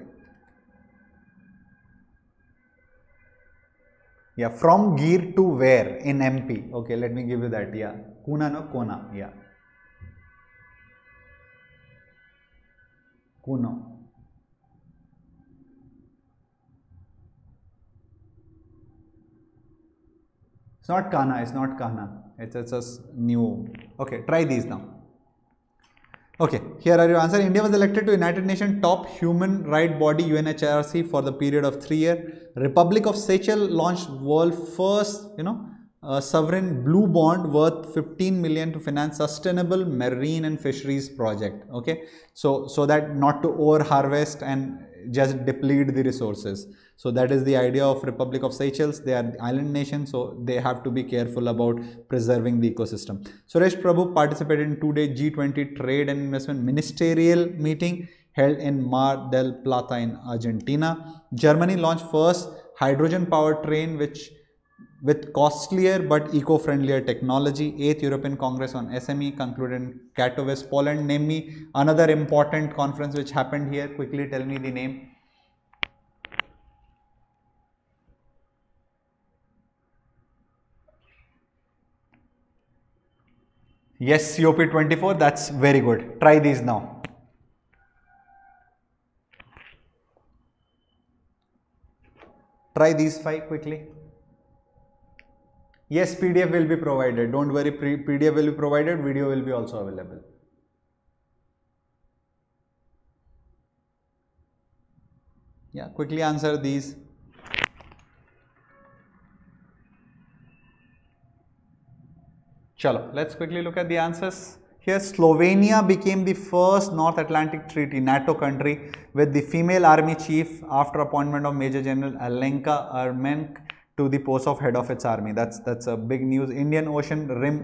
Yeah, from Gir to where in MP? Okay, let me give you that. Yeah, Kuna, no, Kona. Yeah, Kuno. It's not Kana, it's not Kana. It's a new. Okay, try these now. Okay, here are your answers. India was elected to United Nations top human right body UNHRC for the period of 3 years. Republic of Seychelles launched world first, sovereign blue bond worth 15 million to finance sustainable marine and fisheries project. Okay, so that not to over harvest and just deplete the resources. So that is the idea of Republic of Seychelles. They are island nation, so they have to be careful about preserving the ecosystem. Suresh Prabhu participated in 2-day G20 trade and investment ministerial meeting held in Mar del Plata in Argentina. Germany launched first hydrogen powered train with costlier but eco-friendlier technology. 8th European Congress on SME concluded in Katowice, Poland. Name me another important conference which happened here. Quickly tell me the name. Yes, COP24, that's very good. Try these now. Try these 5 quickly. Yes, PDF will be provided. Don't worry, PDF will be provided. Video will be also available. Yeah, quickly answer these. Chalo, let's quickly look at the answers. Here, Slovenia became the first North Atlantic Treaty NATO country with the female army chief after appointment of Major General Alenka Ermenk to the post of head of its army. That's a big news. Indian Ocean Rim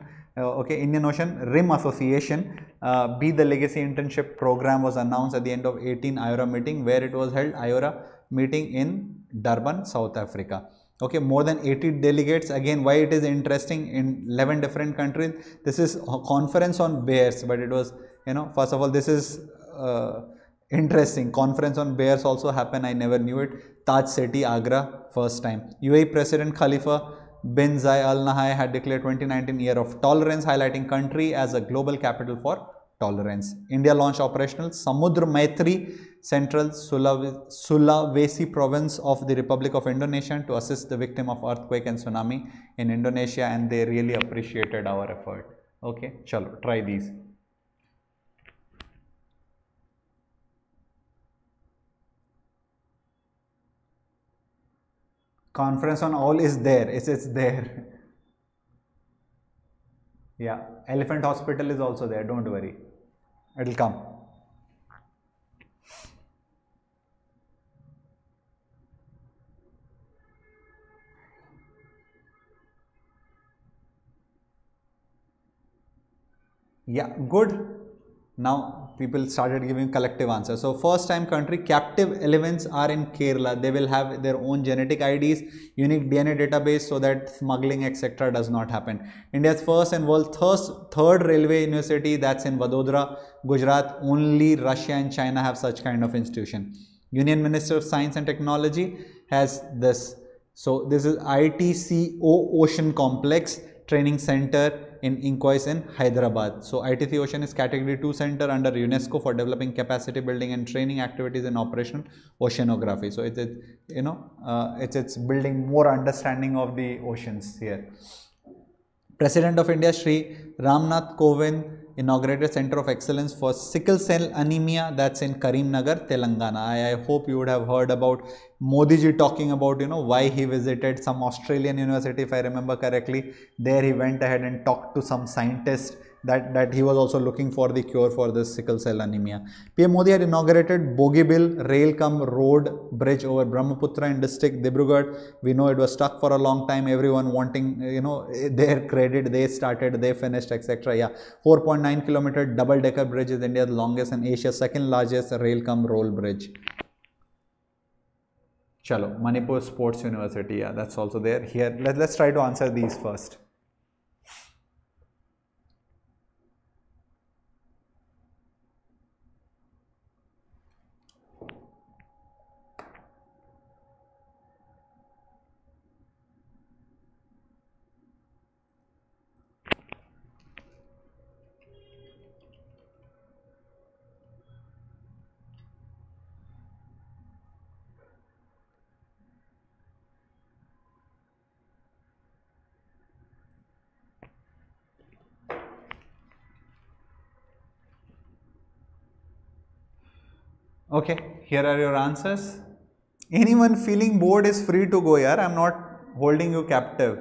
Association Be the Legacy Internship Program was announced at the end of 18 IORA meeting, where it was held. IORA meeting in Durban, South Africa. Okay, more than 80 delegates. Again, why it is interesting, in 11 different countries. This is a conference on bears, but it was, first of all, this is interesting. Conference on bears also happened. I never knew it. Taj City, Agra, first time. UAE President Khalifa bin Zayed Al Nahyan had declared 2019 year of tolerance, highlighting country as a global capital for tolerance. India launched operational Samudra Maitri, Central Sulawesi province of the Republic of Indonesia, to assist the victim of earthquake and tsunami in Indonesia, and they really appreciated our effort. Okay, chalo, try these. Conference on Owl is there. It's there. Yeah, Elephant Hospital is also there. Don't worry, it'll come. Yeah, good. Now people started giving collective answers. So first time country, captive elephants are in Kerala. They will have their own genetic IDs, unique DNA database, so that smuggling etc. does not happen. India's first and world third railway university, that's in Vadodara, Gujarat. Only Russia and China have such kind of institution. Union Minister of Science and Technology has this. So this is ITCO Ocean Complex Training Center in Inkois in Hyderabad. So ITC Ocean is category 2 center under UNESCO for developing capacity building and training activities in operational oceanography. So it's building more understanding of the oceans here. President of India Shri Ramnath Kovind inaugurated Center of Excellence for Sickle Cell Anemia, that's in Karimnagar, Telangana. I hope you would have heard about Modi ji talking about, why he visited some Australian university, if I remember correctly. There he went ahead and talked to some scientists that he was also looking for the cure for this sickle cell anemia. PM Modi had inaugurated Bogeybill Rail cum Road Bridge over Brahmaputra in district Dibrugarh. We know it was stuck for a long time, everyone wanting, their credit, they started, they finished, etc. Yeah, 4.9 kilometer double decker bridge is India's longest and Asia's second largest rail cum roll bridge. Chalo, Manipur Sports University, yeah, that's also there. Here, let's try to answer these first. Okay, here are your answers. Anyone feeling bored is free to go here. I'm not holding you captive.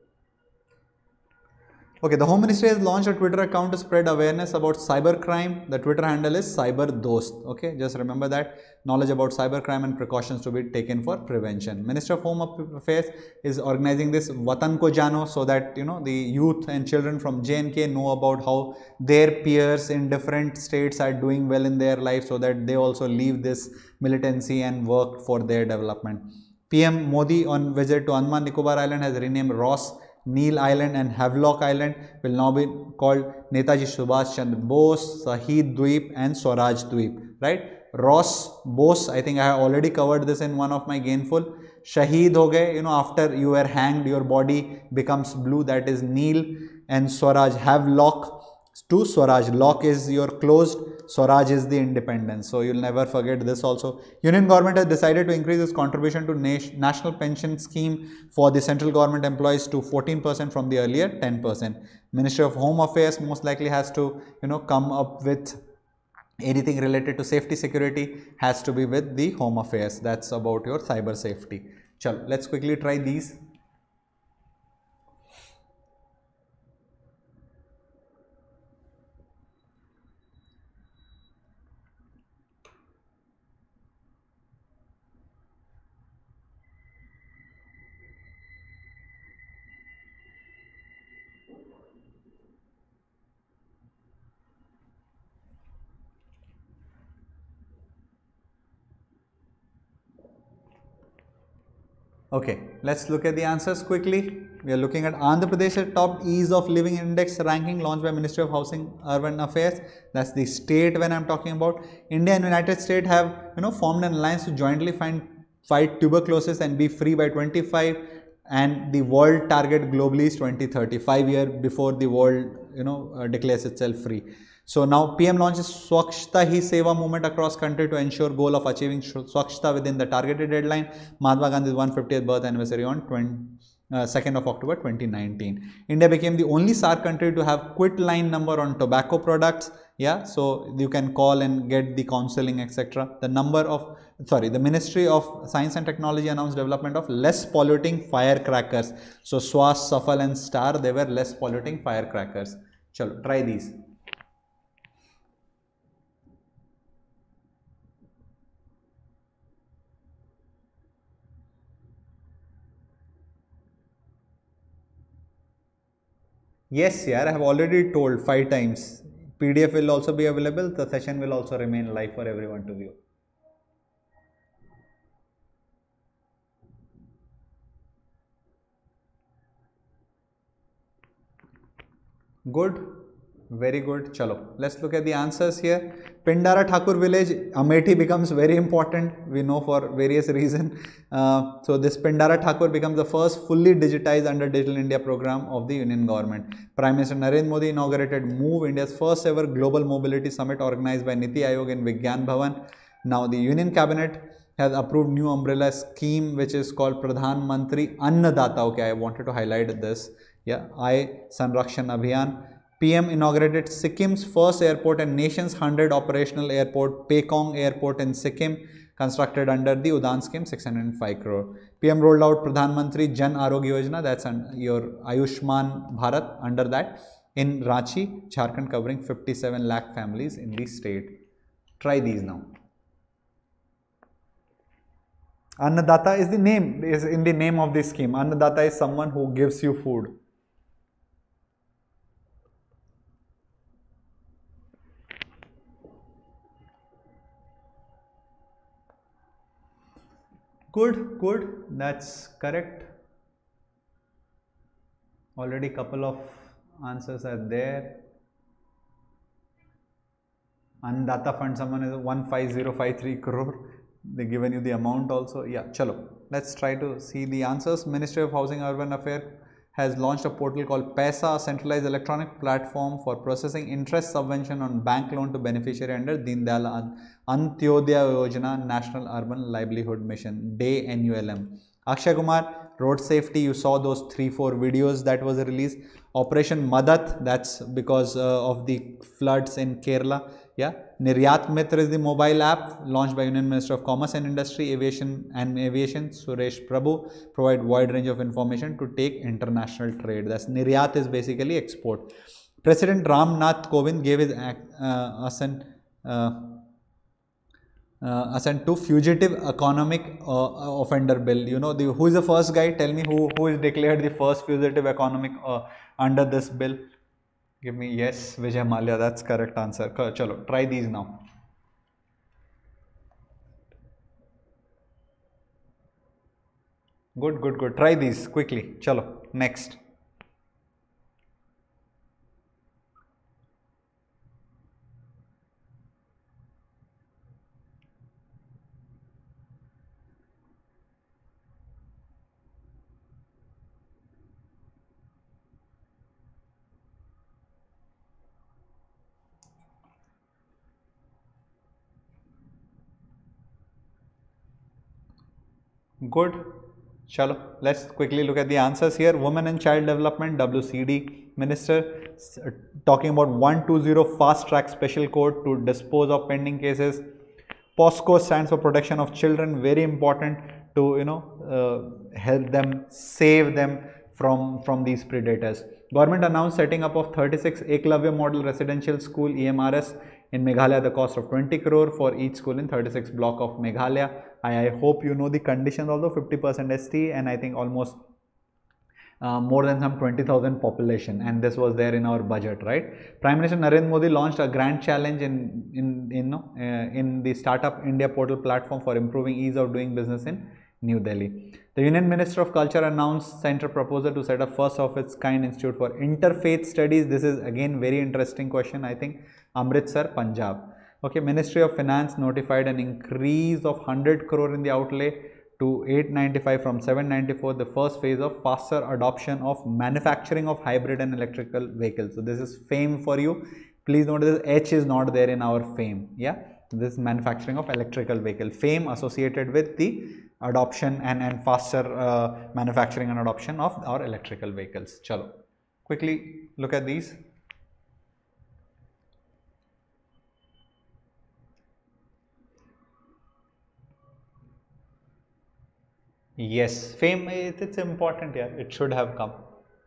Okay, the Home Ministry has launched a Twitter account to spread awareness about cybercrime. The Twitter handle is CyberDost. Okay, just remember that. Knowledge about cybercrime and precautions to be taken for prevention. Minister of Home Affairs is organizing this Watan Ko Jano so that the youth and children from J&K know about how their peers in different states are doing well in their life, so that they also leave this militancy and work for their development. PM Modi on visit to Andaman Nicobar Island has renamed Ross Neil Island and Havelock Island will now be called Netaji Subhash Chandra Bose, Shahid Dweep and Swaraj Dweep, right? Ross, Bose, I think I have already covered this in one of my Gainful. Shahid ho gaye, after you were hanged, your body becomes blue, that is Neil. And Swaraj, Havelock to Swaraj. Lock is your closed, Swaraj is the independence. So you'll never forget this also. Union government has decided to increase its contribution to national pension scheme for the central government employees to 14% from the earlier 10%. Ministry of Home Affairs most likely has to, come up with anything related to safety security, has to be with the Home Affairs. That's about your cyber safety. Chalo, let's quickly try these. Okay, let's look at the answers quickly. We are looking at Andhra Pradesh top ease of living index ranking launched by Ministry of Housing Urban Affairs. That's the state when I'm talking about. India and United States have formed an alliance to jointly fight tuberculosis and be free by 25, and the world target globally is 2030, 5 years before the world declares itself free. So now PM launches Swachhta Hi Seva movement across country to ensure goal of achieving Swachhta within the targeted deadline. Mahatma Gandhi's 150th birth anniversary on 2nd of October 2019. India became the only SAARC country to have quit line number on tobacco products. Yeah, so you can call and get the counseling, etc. The Ministry of Science and Technology announced development of less polluting firecrackers. So Swas, Safal and Star, they were less polluting firecrackers. Chalo, try these. Yes, yeah, I have already told 5 times. PDF will also be available. The session will also remain live for everyone to view. Good. Very good. Chalo. Let's look at the answers here. Pindara Thakur village, Amethi becomes very important. We know for various reasons. So this Pindara Thakur becomes the first fully digitized under Digital India program of the Union government. Prime Minister Narendra Modi inaugurated MOVE, India's first ever global mobility summit organized by Niti Aayog in Vigyan Bhavan. Now the Union Cabinet has approved new umbrella scheme which is called Pradhan Mantri Annadata. Okay, I wanted to highlight this. Yeah, Sanrakshan Abhiyan. PM inaugurated Sikkim's first airport and nation's 100th operational airport, Pekong Airport in Sikkim, constructed under the Udan scheme, 605 crore. PM rolled out Pradhan Mantri Jan Arogya Yojana, that's your Ayushman Bharat, under that, in Ranchi, Jharkhand, covering 57 lakh families in the state. Try these now. Annadata is the name, is in the name of the scheme. Annadata is someone who gives you food. Good, good, that's correct. Already couple of answers are there. Annadata fund, someone is 15053 crore. They given you the amount also. Yeah, chalo. Let's try to see the answers. Ministry of Housing and Urban Affairs has launched a portal called Paisa, a centralized electronic platform for processing interest subvention on bank loan to beneficiary under Deen Dayal Antyodaya Yojana National Urban Livelihood Mission, DAY NULM. Akshay Kumar, road safety, you saw those 3-4 videos that was released. Operation Madat, that's because of the floods in Kerala. Yeah, Niryat Mitra is the mobile app launched by Union Minister of Commerce and Industry, Aviation, Suresh Prabhu, provide wide range of information to take international trade. That's Niryat is basically export. President Ram Nath Kovind gave his assent to fugitive economic offender bill. You know, who is the first guy? Tell me who is declared the first fugitive economic under this bill. Give me yes, Vijay Mallya, that's correct answer. Chalo, try these now. Good, good, good. Try these quickly. Chalo, next. Good. Chalo, let's quickly look at the answers here. Women and Child Development, WCD Minister, talking about 120 fast track special court to dispose of pending cases. POSCO stands for Protection of Children, very important to, you know, help them, save them from these predators. Government announced setting up of 36 Eklavya Model Residential School EMRS in Meghalaya, the cost of 20 crore for each school in 36 block of Meghalaya. I hope you know the conditions, although 50% ST and I think almost more than some 20,000 population, and this was there in our budget, right? Prime Minister Narendra Modi launched a grand challenge in the Startup India portal platform for improving ease of doing business in New Delhi. The Union Minister of Culture announced center proposal to set up first of its kind institute for interfaith studies. This is again very interesting question, I think. Amritsar, Punjab. Okay, Ministry of Finance notified an increase of 100 crore in the outlay to 895 from 794, the first phase of faster adoption of manufacturing of hybrid and electrical vehicles. So this is FAME for you. Please note this H is not there in our FAME. Yeah, this is manufacturing of electrical vehicle. FAME associated with the adoption and faster manufacturing and adoption of our electrical vehicles. Chalo, quickly look at these. Yes, FAME, it's important, yeah, it should have come.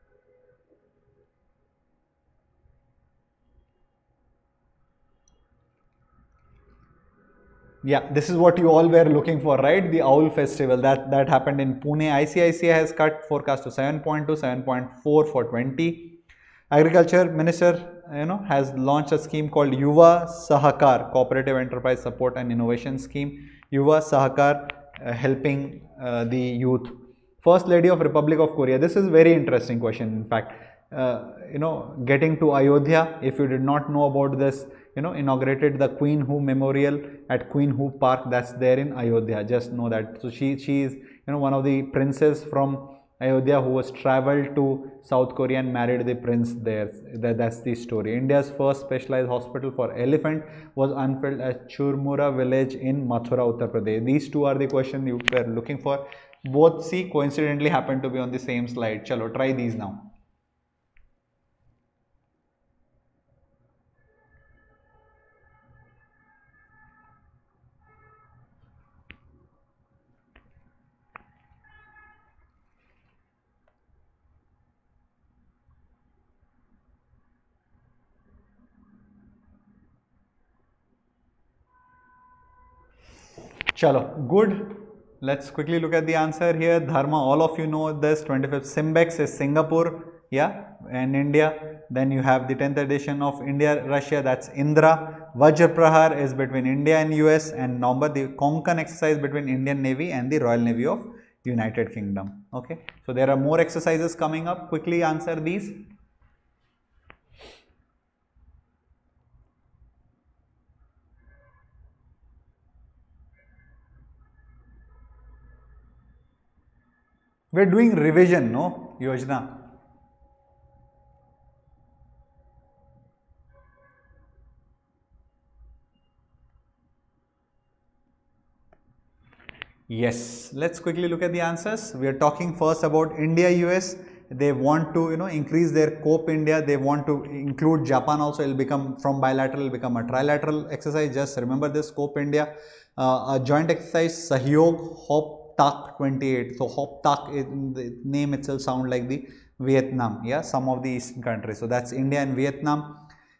Yeah, this is what you all were looking for, right? The Owl Festival that happened in Pune. ICICI has cut forecast to 7.2, 7.4 for 20. Agriculture Minister, you know, has launched a scheme called Yuva Sahakar, Cooperative Enterprise Support and Innovation Scheme. Yuva Sahakar, helping the youth. First Lady of Republic of Korea. This is very interesting question. In fact, getting to Ayodhya. If you did not know about this, inaugurated the Queen Hu Memorial at Queen Hu Park. That's there in Ayodhya. Just know that. So she is one of the princes from Ayodhya who was traveled to South Korea and married the prince there. That's the story. India's first specialized hospital for elephant was unveiled at Churmura village in Mathura, Uttar Pradesh. These two are the questions you were looking for. Both see coincidentally happen to be on the same slide. Chalo, try these now. Chalo, good. Let's quickly look at the answer here. Dharma, all of you know this. 25th Simbex is Singapore, yeah, and India. Then you have the 10th edition of India, Russia, that's Indra. Vajra Prahar is between India and US, and November, the Konkan exercise between Indian Navy and the Royal Navy of United Kingdom. Okay, so there are more exercises coming up. Quickly answer these. We're doing revision, no, Yojana? Yes, let's quickly look at the answers. We are talking first about India, US. They want to, increase their COPE India. They want to include Japan also. It will become from bilateral, will become a trilateral exercise. Just remember this COPE India. A joint exercise, Sahyog Hop Tak 28. So Hop Tak, the name itself sound like the Vietnam. Yeah, some of the Eastern countries. So that's India and Vietnam.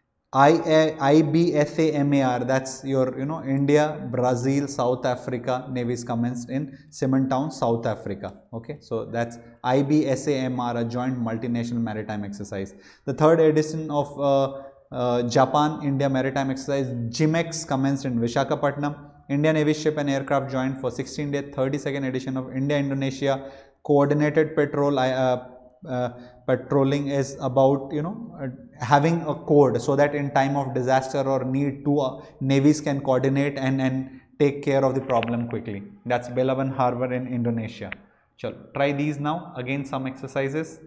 IBSAMAR, that's your India, Brazil, South Africa navies commenced in Simontown, South Africa. Okay, so that's IBSAMR, a joint multinational maritime exercise. The third edition of Japan India maritime exercise, JIMEX, commenced in Visakhapatnam. India Navy ship and aircraft joined for 16-day 32nd edition of India Indonesia coordinated patrolling is about having a code so that in time of disaster or need, two navies can coordinate and take care of the problem quickly. That's Belawan Harbor in Indonesia. Chalo, try these now. Again, some exercises.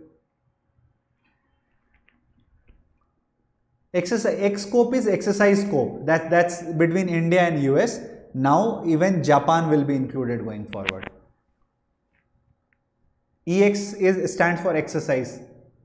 Exercise scope is exercise scope. That's between India and US. Now even Japan will be included going forward. EX stands for exercise.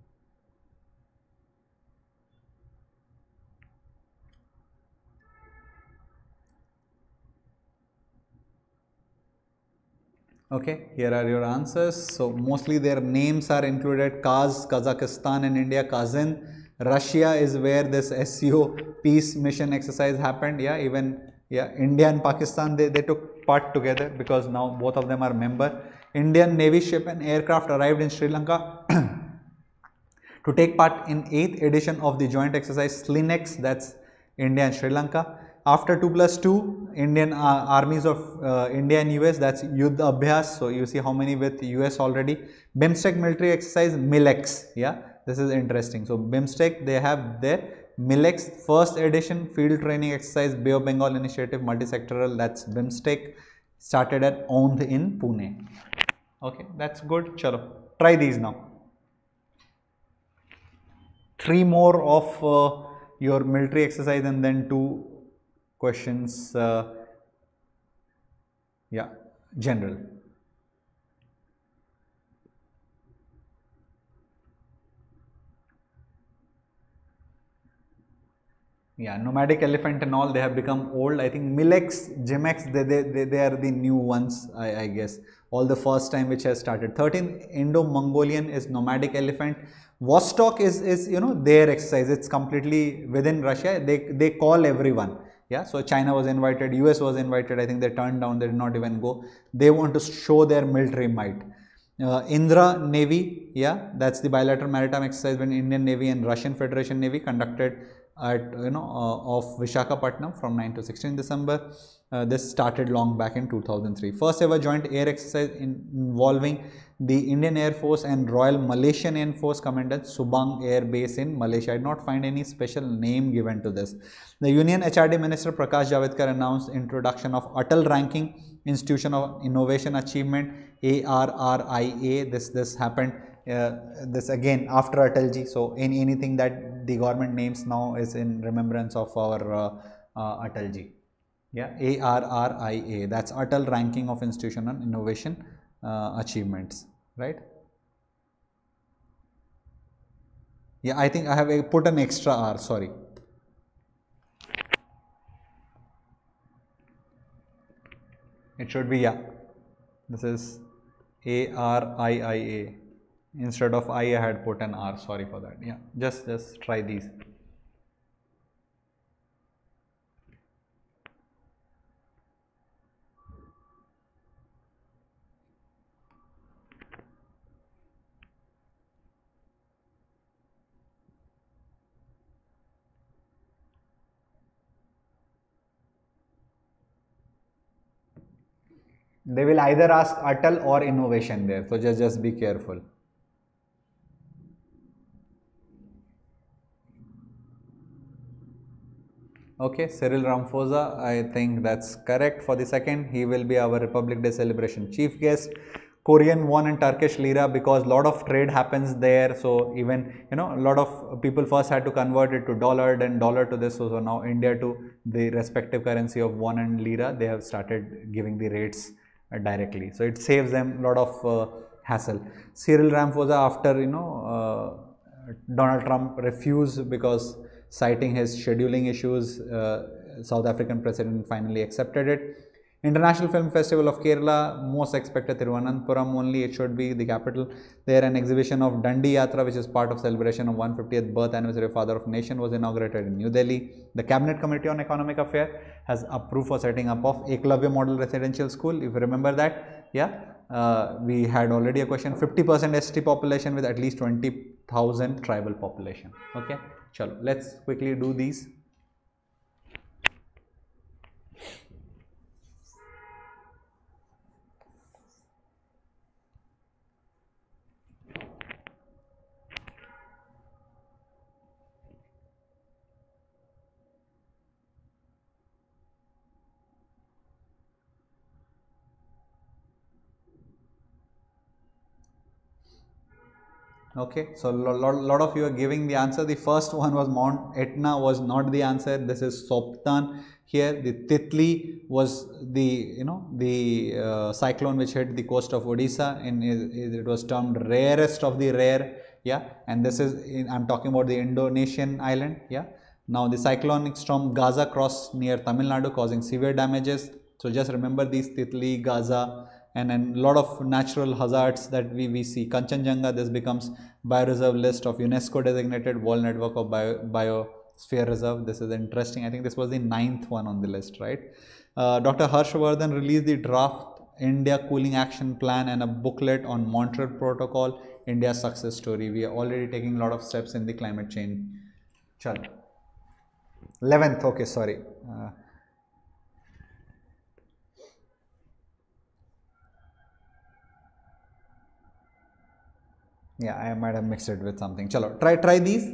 Okay, here are your answers. So mostly their names are included. Kazakhstan and India, Kazan. Russia is where this SCO peace mission exercise happened. Yeah, even India and Pakistan, they took part together because now both of them are member. Indian Navy ship and aircraft arrived in Sri Lanka to take part in 8th edition of the joint exercise SLINEX, that's India and Sri Lanka. After 2+2, Indian armies of India and US, that's Yudh Abhyas. So you see how many with US already. BIMSTEC military exercise MILEX. Yeah, this is interesting. So BIMSTEC, they have their MILEX first edition field training exercise, Bay of Bengal initiative, multi-sectoral, that's BIMSTEC, started at Ondh in Pune. Okay, that's good. Chalo, try these now. 3 more of your military exercise and then 2 questions, general. Yeah, nomadic elephant and all, they have become old. I think MILEX, JIMEX, they are the new ones, I guess. All the first time which has started. 13th Indo-Mongolian is nomadic elephant. Vostok is their exercise. It's completely within Russia. They call everyone. Yeah, so China was invited, US was invited. I think they turned down. They did not even go. They want to show their military might. Indra Navy, yeah, that's the bilateral maritime exercise when Indian Navy and Russian Federation Navy conducted at of Visakhapatnam from 9 to 16 December. This started long back in 2003. First ever joint air exercise involving the Indian Air Force and Royal Malaysian Air Force commanded Subang Air Base in Malaysia. I did not find any special name given to this. The Union HRD Minister Prakash Javadekar announced introduction of Atal Ranking Institution of Innovation Achievement, ARRIA. This happened this again after Atalji. So anything that the government names now is in remembrance of our Atalji. Yeah, ARRIA, that's Atal Ranking of Institution on Innovation Achievements, right? Yeah, I think I have put an extra R, sorry. It should be, yeah, this is ARIIA. Instead of I had put an R, sorry for that. Yeah, just try these. They will either ask Atal or innovation there, so just be careful. Okay, Cyril Ramaphosa, I think that's correct. For the second, he will be our Republic Day celebration chief guest. Korean won and Turkish lira, because a lot of trade happens there. So even, a lot of people first had to convert it to dollar, then dollar to this. So now India to the respective currency of won and lira, they have started giving the rates directly. So it saves them a lot of hassle. Cyril Ramaphosa, after Donald Trump refused because citing his scheduling issues, South African president finally accepted it. International Film Festival of Kerala, most expected Thiruvananthapuram only, it should be the capital. There an exhibition of Dandi Yatra, which is part of celebration of 150th birth anniversary of Father of Nation, was inaugurated in New Delhi. The Cabinet Committee on Economic Affairs has approved for setting up of Eklavya Model Residential School. If you remember that, yeah, we had already a question, 50% ST population with at least 20,000 tribal population. Okay, chalo, let's quickly do these. Okay, so lot of you are giving the answer. The first one was Mount Etna was not the answer. This is Soptan. Here the Titli was the cyclone which hit the coast of Odisha, and it was termed rarest of the rare. Yeah, and this is I'm talking about the Indonesian island. Yeah, now the cyclonic storm Gaza crossed near Tamil Nadu, causing severe damages. So just remember these Titli, Gaza, and a lot of natural hazards that we see. Kanchenjunga, this becomes bioreserve list of UNESCO designated World Network of Biosphere Reserve. This is interesting. I think this was the 9th one on the list, right? Dr. Harshvardhan released the draft India Cooling Action Plan and a booklet on Montreal Protocol, India's success story. We are already taking a lot of steps in the climate change. Chal. 11th, okay, sorry. Yeah, I might have mixed it with something. Chalo, try these.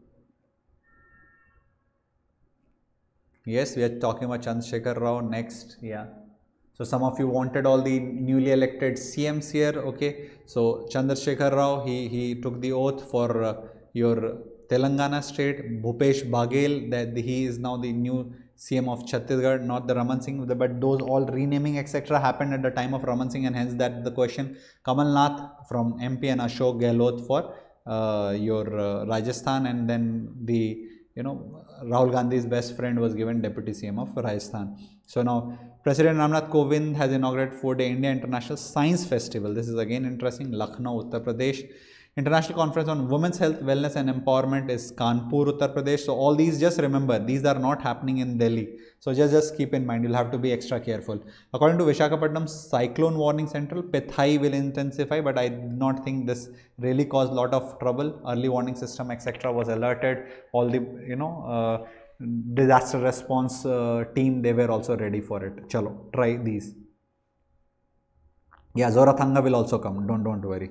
Yes, we are talking about Chandrasekhar Rao next. Yeah. So some of you wanted all the newly elected CMs here. Okay. So Chandrasekhar Rao, he took the oath for your Telangana state. Bhupesh Baghel, that he is now the new CM of Chhattisgarh, not the Raman Singh, but those all renaming etc. happened at the time of Raman Singh, and hence that the question. Kamal Nath from MP and Ashok Gehlot for your Rajasthan, and then the Rahul Gandhi's best friend was given Deputy CM of Rajasthan. So now President Ramnath Kovind has inaugurated 4-day India International Science Festival. This is again interesting. Lucknow, Uttar Pradesh. International Conference on Women's Health, Wellness and Empowerment is Kanpur, Uttar Pradesh. So all these, just remember, these are not happening in Delhi. So just keep in mind, you'll have to be extra careful. According to Visakhapatnam Cyclone Warning Central, Pethai will intensify, but I do not think this really caused a lot of trouble. Early warning system etc. was alerted. All the disaster response team, they were also ready for it. Chalo, try these. Yeah, Zorathanga will also come, don't worry.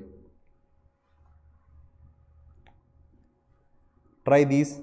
Try these.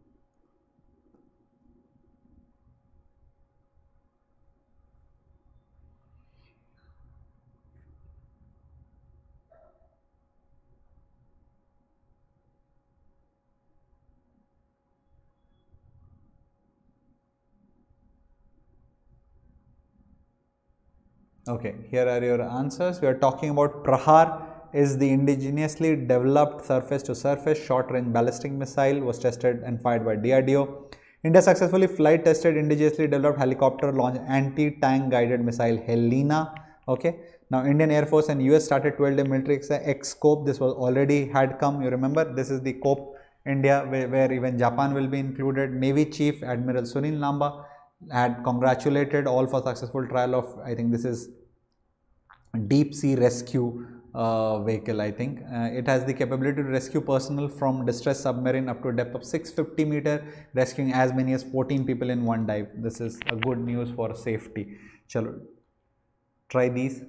Okay, here are your answers. We are talking about Prahar is the indigenously developed surface-to-surface short-range ballistic missile, was tested and fired by DRDO. India successfully flight tested indigenously developed helicopter launched anti-tank guided missile Helena. Okay, now Indian Air Force and US started 12-day military exercise COPE. This was already had come. You remember, this is the COPE India where even Japan will be included. Navy Chief Admiral Sunil Lamba had congratulated all for successful trial of, I think this is deep sea rescue vehicle. I think it has the capability to rescue personnel from distressed submarine up to a depth of 650 meter, rescuing as many as 14 people in one dive. This is a good news for safety. Chalo, try these.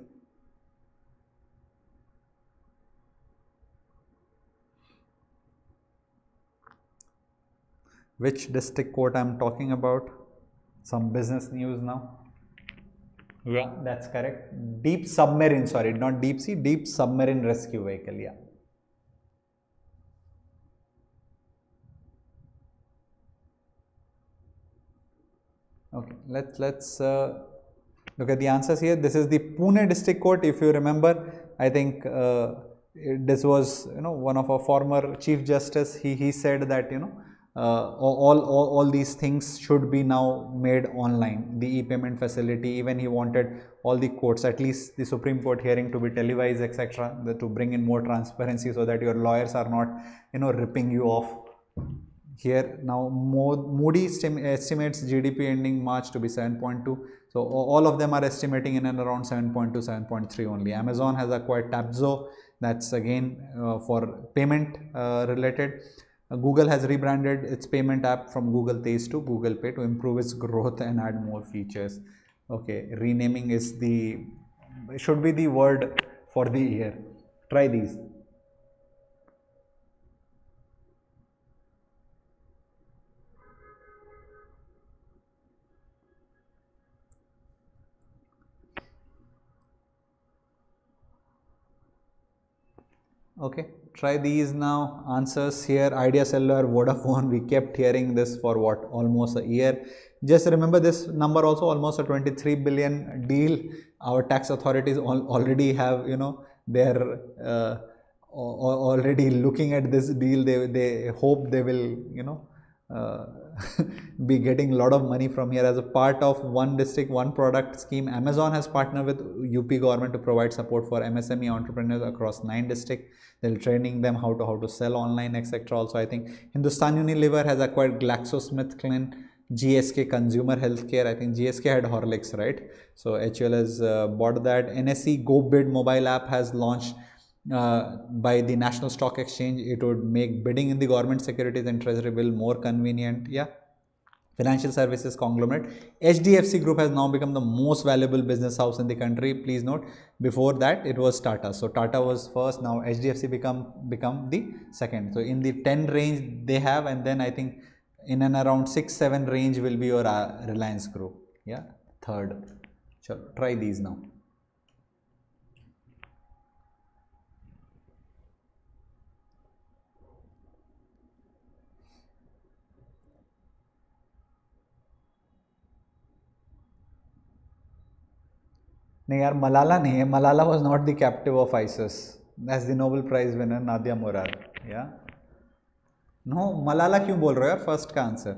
Which district court I am talking about? Some business news now. Yeah, that's correct. Deep submarine, sorry, not deep sea, deep submarine rescue vehicle. Yeah. Okay, let's look at the answers here. This is the Pune District Court. If you remember, I think this was, you know, one of our former Chief Justice. He said that, you know, all these things should be now made online, the e-payment facility. Even he wanted all the courts, at least the Supreme Court hearing, to be televised, etc., to bring in more transparency so that your lawyers are not, you know, ripping you off. Here now Moody estimates GDP ending March to be 7.2. So all of them are estimating in and around 7.2, 7.3 only. Amazon has acquired Tabzo. That's again for payment related. Google has rebranded its payment app from Google Pays to Google Pay to improve its growth and add more features. Okay, renaming is should be the word for the year. Try these. Okay, try these now. Answers here. Idea Cellular, Vodafone, we kept hearing this for what, almost a year. Just remember this number also, almost a 23 billion deal. Our tax authorities already have, you know, they're already looking at this deal. They hope they will, you know, be getting a lot of money from here. As a part of one district, one product scheme, Amazon has partnered with UP government to provide support for MSME entrepreneurs across 9 districts. They're training them how to sell online, etc. Also, I think Hindustan Unilever has acquired GlaxoSmithKline, GSK Consumer Healthcare. I think GSK had Horlicks, right? So HUL has bought that. NSE GoBid mobile app has launched by the National Stock Exchange. It would make bidding in the government securities and treasury bill more convenient. Yeah. Financial services conglomerate HDFC Group has now become the most valuable business house in the country. Please note, before that it was Tata. So Tata was first, now HDFC become the second. So in the 10 range they have, and then I think in and around 6-7 range will be your Reliance Group. Yeah, third. Sure, try these now. नहीं यार, मलाला नहीं है. Malala was not the captive of ISIS. That's the Nobel Prize winner Nadia Murad. Yeah. No, Malala क्यों बोल रहे हो यार? First का answer.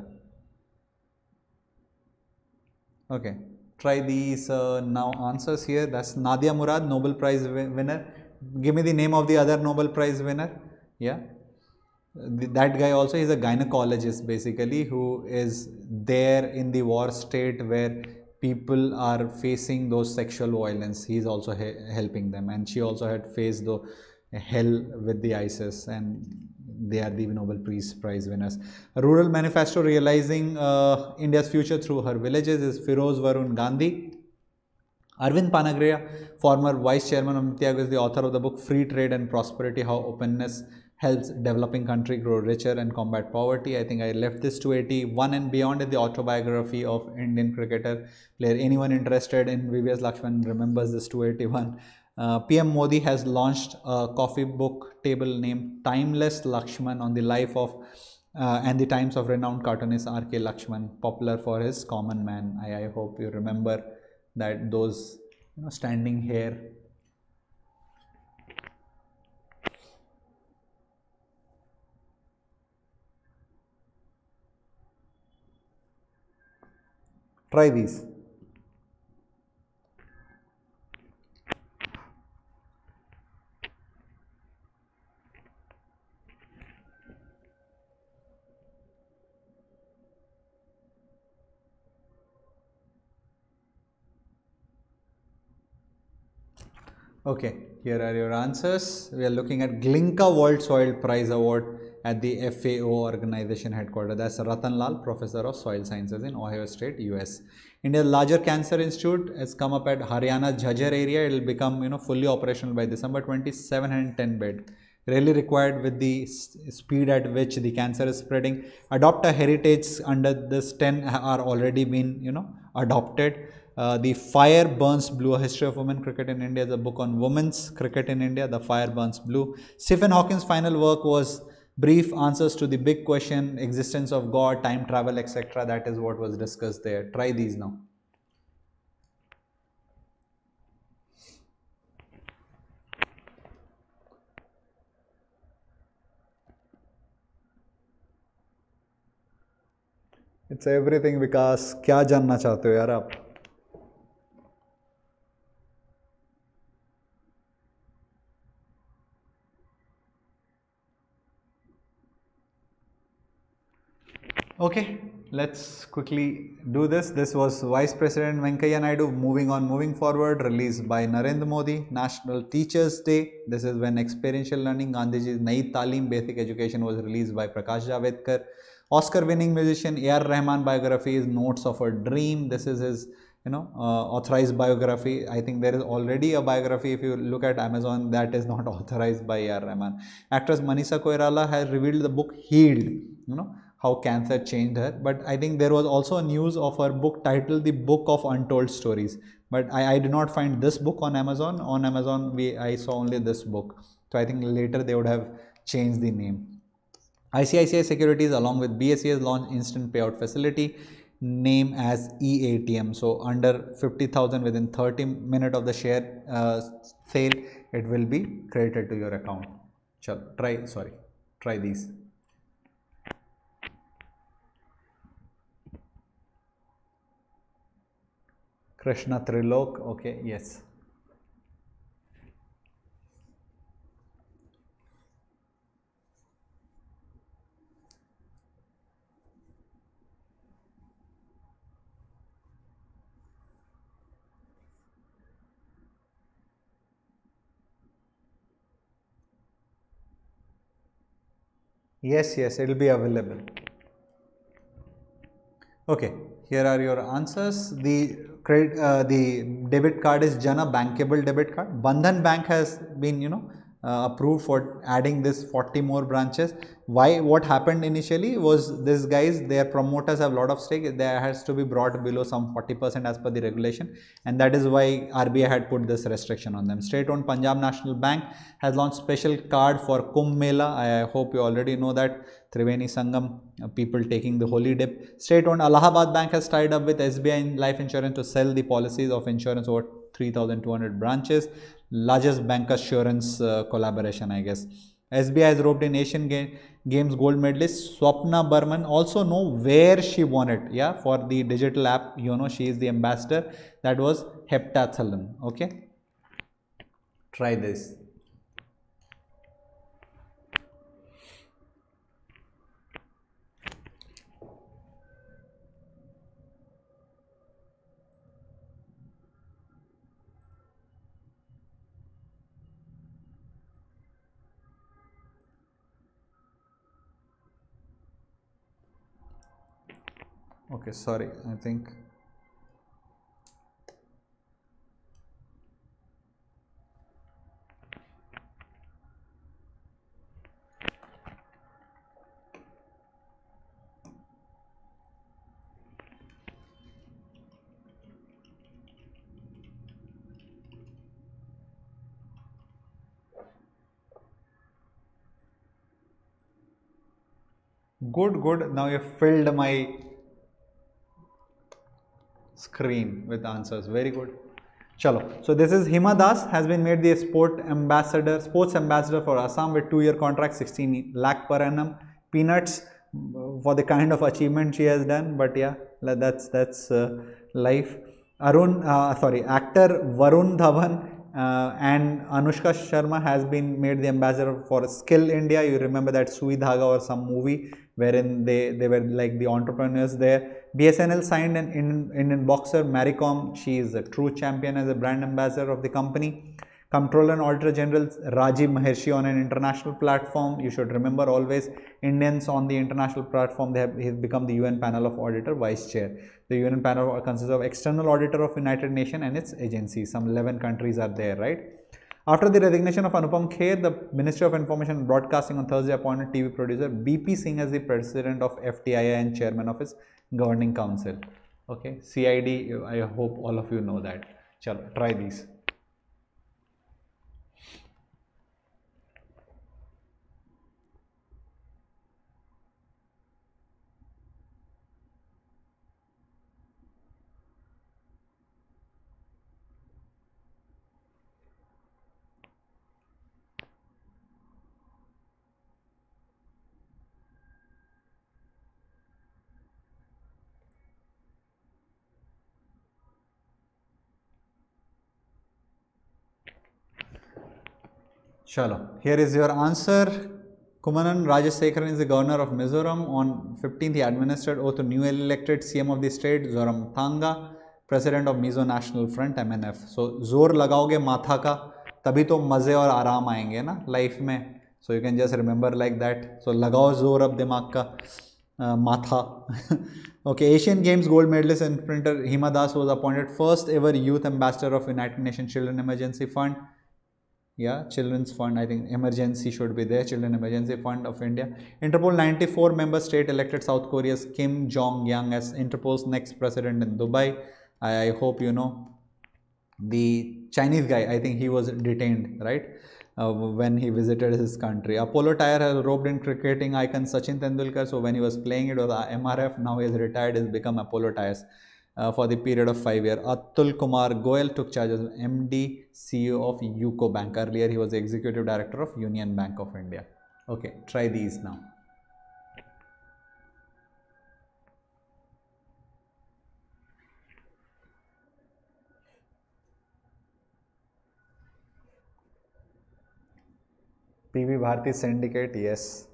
Okay. Try these now answers here. That's Nadia Murad, Nobel Prize winner. Give me the name of the other Nobel Prize winner. Yeah. That guy also is a gynecologist basically, who is there in the war state where people are facing those sexual violence. He is also helping them, and she also had faced the hell with the ISIS, and they are the Nobel Peace Prize winners. A rural manifesto realizing India's future through her villages is Firoz Varun Gandhi. Arvind Panagria, former vice chairman of Niti Aayog, is the author of the book Free Trade and Prosperity: How Openness Helps Developing Country Grow Richer and Combat Poverty. I think I left this 281 and beyond in the autobiography of Indian cricketer player. Anyone interested in VVS Lakshman remembers this 281. PM Modi has launched a coffee book table named Timeless Lakshman on the life of and the times of renowned cartoonist R.K. Lakshman, popular for his Common Man. I hope you remember that those standing here. Try these. Okay, here are your answers. We are looking at Glinka World Soil Prize Award at the FAO organization headquarters. That's Ratan Lal, Professor of Soil Sciences in Ohio State, US. India's larger cancer institute has come up at Haryana Jhajjar area. It will become fully operational by December 2710 bed. Really required with the speed at which the cancer is spreading. Adopt a heritage under this 10 are already been adopted. The Fire Burns Blue, A History of Women Cricket in India, is a book on women's cricket in India. The Fire Burns Blue. Stephen Hawking's final work was brief answers to the big question, existence of God, time travel, etc. That is what was discussed there. Try these now. It's everything because क्या जानना चाहते हो यार आप? Okay, let's quickly do this. This was Vice President Venkaiah Naidu. Moving forward, released by Narendra Modi. National Teachers Day. This is when experiential learning, Gandhiji's Nai Talim basic education was released by Prakash Javadkar. Oscar-winning musician A.R. Rahman biography is Notes of a Dream. This is his authorized biography. I think there is already a biography if you look at Amazon that is not authorized by A.R. Rahman. Actress Manisha Koirala has revealed the book Healed, how cancer changed her. But I think there was also a news of her book titled The Book of Untold Stories. But I did not find this book on Amazon. On Amazon, I saw only this book. So I think later they would have changed the name. ICICI Securities along with BSE has launched instant payout facility name as eATM. So under 50,000 within 30 minutes of the share sale, it will be credited to your account. Try these. Krishna Trilok, okay, yes. Yes, it will be available. Okay, here are your answers. The debit card is Jana bankable debit card. Bandhan Bank has been approved for adding this 40 more branches. Why? What happened initially was these guys, their promoters have a lot of stake. There has to be brought below some 40% as per the regulation, and that is why RBI had put this restriction on them. State-owned Punjab National Bank has launched special card for Kumbh Mela. I hope you already know that. Triveni Sangam, people taking the holy dip. State-owned Allahabad Bank has tied up with SBI Life Insurance to sell the policies of insurance over 3,200 branches. Largest bank assurance collaboration, I guess. SBI has roped in Asian Games gold medalist Swapna Burman. Also know where she won it. Yeah, for the digital app, she is the ambassador. That was heptathlon. Okay, try this. Okay, sorry, I think. Good, good. Now you filled my screen with answers. Very good. Chalo. So this is Hima Das has been made the sports ambassador for Assam with 2-year contract, 16 lakh per annum. Peanuts for the kind of achievement she has done. But yeah, that's life. Actor Varun Dhawan and Anushka Sharma has been made the ambassador for Skill India. You remember that Sui Dhaga or some movie wherein they were like the entrepreneurs there. BSNL signed an Indian boxer, Mary Kom. She is a true champion as a brand ambassador of the company. Comptroller and Auditor General Rajiv Mahershi on an international platform. You should remember always Indians on the international platform. He's become the UN Panel of Auditor Vice Chair. The UN panel consists of external auditor of United Nations and its agencies. Some 11 countries are there, right? After the resignation of Anupam Kher, the Ministry of Information and Broadcasting on Thursday appointed TV producer BP Singh as the president of FTII and chairman of its governing council. Okay, CID, I hope all of you know that. Chalo, try these. Chalo, here is your answer. Kumanan Rajashekharan is the governor of Mizoram. On 15th, he administered oath to newly elected CM of the state, Zoramthanga, president of Mizo National Front, MNF. So, जोर लगाओगे माथा का तभी तो मजे और आराम आएंगे ना लाइफ में. So you can just remember like that. So लगाओ जोर अब दिमाग का माथा. Okay, Asian Games gold medalist and sprinter Hima Das was appointed first ever youth ambassador of United Nations Children Emergency Fund. Yeah, Children's Fund, I think emergency should be there, Children Emergency Fund of India. Interpol 94 member state elected South Korea's Kim Jong-yang as Interpol's next president in Dubai. I hope you know. The Chinese guy, I think he was detained, right, when he visited his country. Apollo Tyre has roped in cricketing icon Sachin Tendulkar. So when he was playing it was MRF, now he is retired, has become Apollo Tyres. For the period of 5 years. Atul Kumar Goyal took charge as MD, CEO of UCO Bank. Earlier, he was the Executive Director of Union Bank of India. Okay, try these now. PV Bharti Syndicate, yes.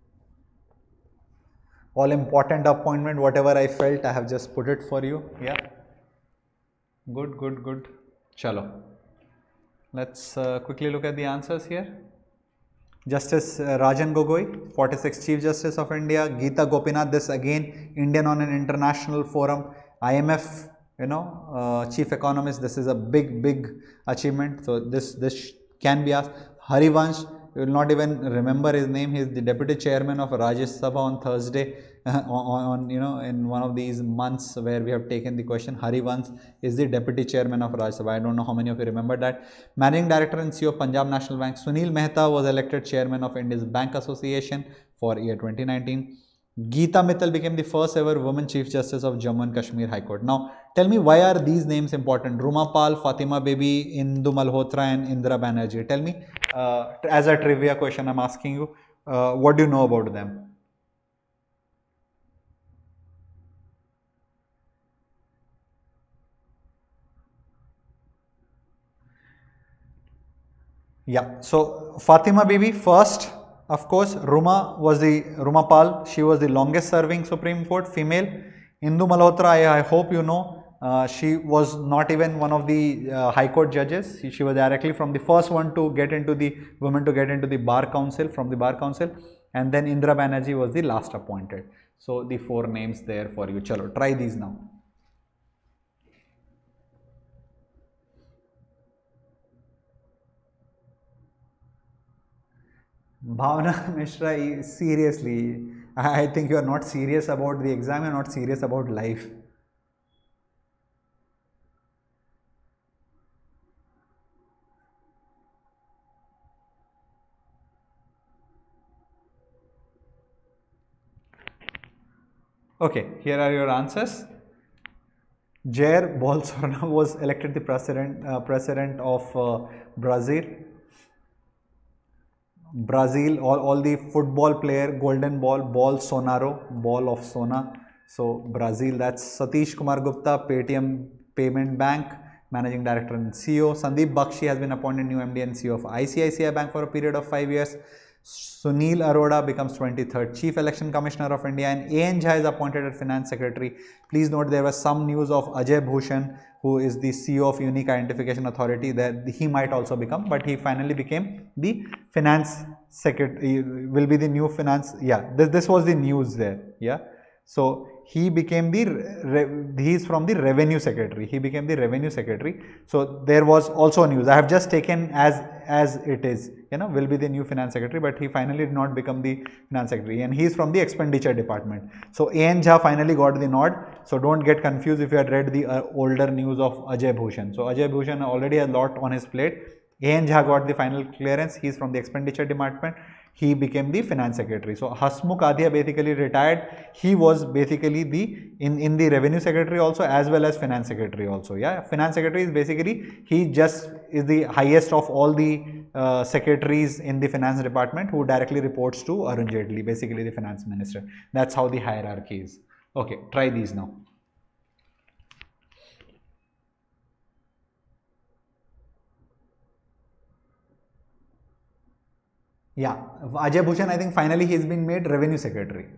All important appointment, whatever I felt, I have just put it for you. Yeah. Good, good, good. Chalo. Let's quickly look at the answers here. Justice Rajan Gogoi, 46th Chief Justice of India. Geeta Gopinath, this again Indian on an international forum. IMF, Chief Economist. This is a big achievement. So this can be asked. Harivansh, you will not even remember his name. He is the Deputy Chairman of Rajya Sabha on Thursday. In one of these months where we have taken the question, Harivansh is the Deputy Chairman of Rajya Sabha. I don't know how many of you remember that. Managing Director and CEO of Punjab National Bank, Sunil Mehta was elected Chairman of India's Bank Association for year 2019. Geeta Mittal became the first ever woman Chief Justice of Jammu and Kashmir High Court. Now, tell me, why are these names important? Ruma Pal, Fatima Bibi, Indu Malhotra and Indira Banerjee. Tell me, as a trivia question I'm asking you, what do you know about them? Yeah, so Fatima Bibi first, of course. Ruma Pal, she was the longest serving Supreme Court female. Indu Malhotra, I hope you know, she was not even one of the High Court judges. She was directly from the first one to get into the women to get into the Bar Council, from the Bar Council, and then Indira Banerjee was the last appointed. So the 4 names there for you. Chalo, try these now. Bhavna Mishra, seriously, I think you are not serious about the exam, you are not serious about life. Okay, here are your answers. Jair Bolsonaro was elected the president of Brazil. All the football player, golden ball, Bolsonaro, ball of Sona. So Brazil, that's Satish Kumar Gupta, Paytm Payment Bank, Managing Director and CEO. Sandeep Bakshi has been appointed new MD and CEO of ICICI Bank for a period of 5 years. Sunil Arora becomes 23rd Chief Election Commissioner of India, and A.N. Jha is appointed as Finance Secretary. Please note there was some news of Ajay Bhushan, who is the CEO of Unique Identification Authority, that he might also become, but he finally became the Finance Secretary, will be the new Finance, yeah, this was the news there, yeah. So he became he is from the Revenue Secretary, he became the Revenue Secretary. So there was also news, I have just taken as it is, you know, will be the new Finance Secretary, but he finally did not become the Finance Secretary, and he is from the Expenditure Department. So A.N. Jha finally got the nod. So don't get confused if you had read the older news of Ajay Bhushan. So Ajay Bhushan already has a lot on his plate. A.N. Jha got the final clearance. He is from the Expenditure Department. He became the Finance Secretary. So Hasmukh Adhia basically retired. He was basically in the Revenue Secretary also, as well as Finance Secretary also. Yeah, Finance Secretary is basically, he just is the highest of all the secretaries in the Finance Department, who directly reports to Arun Jaitley, basically the Finance Minister. That's how the hierarchy is. Okay, try these now. Yeah, Ajay Bhushan, I think finally he has been made Revenue Secretary.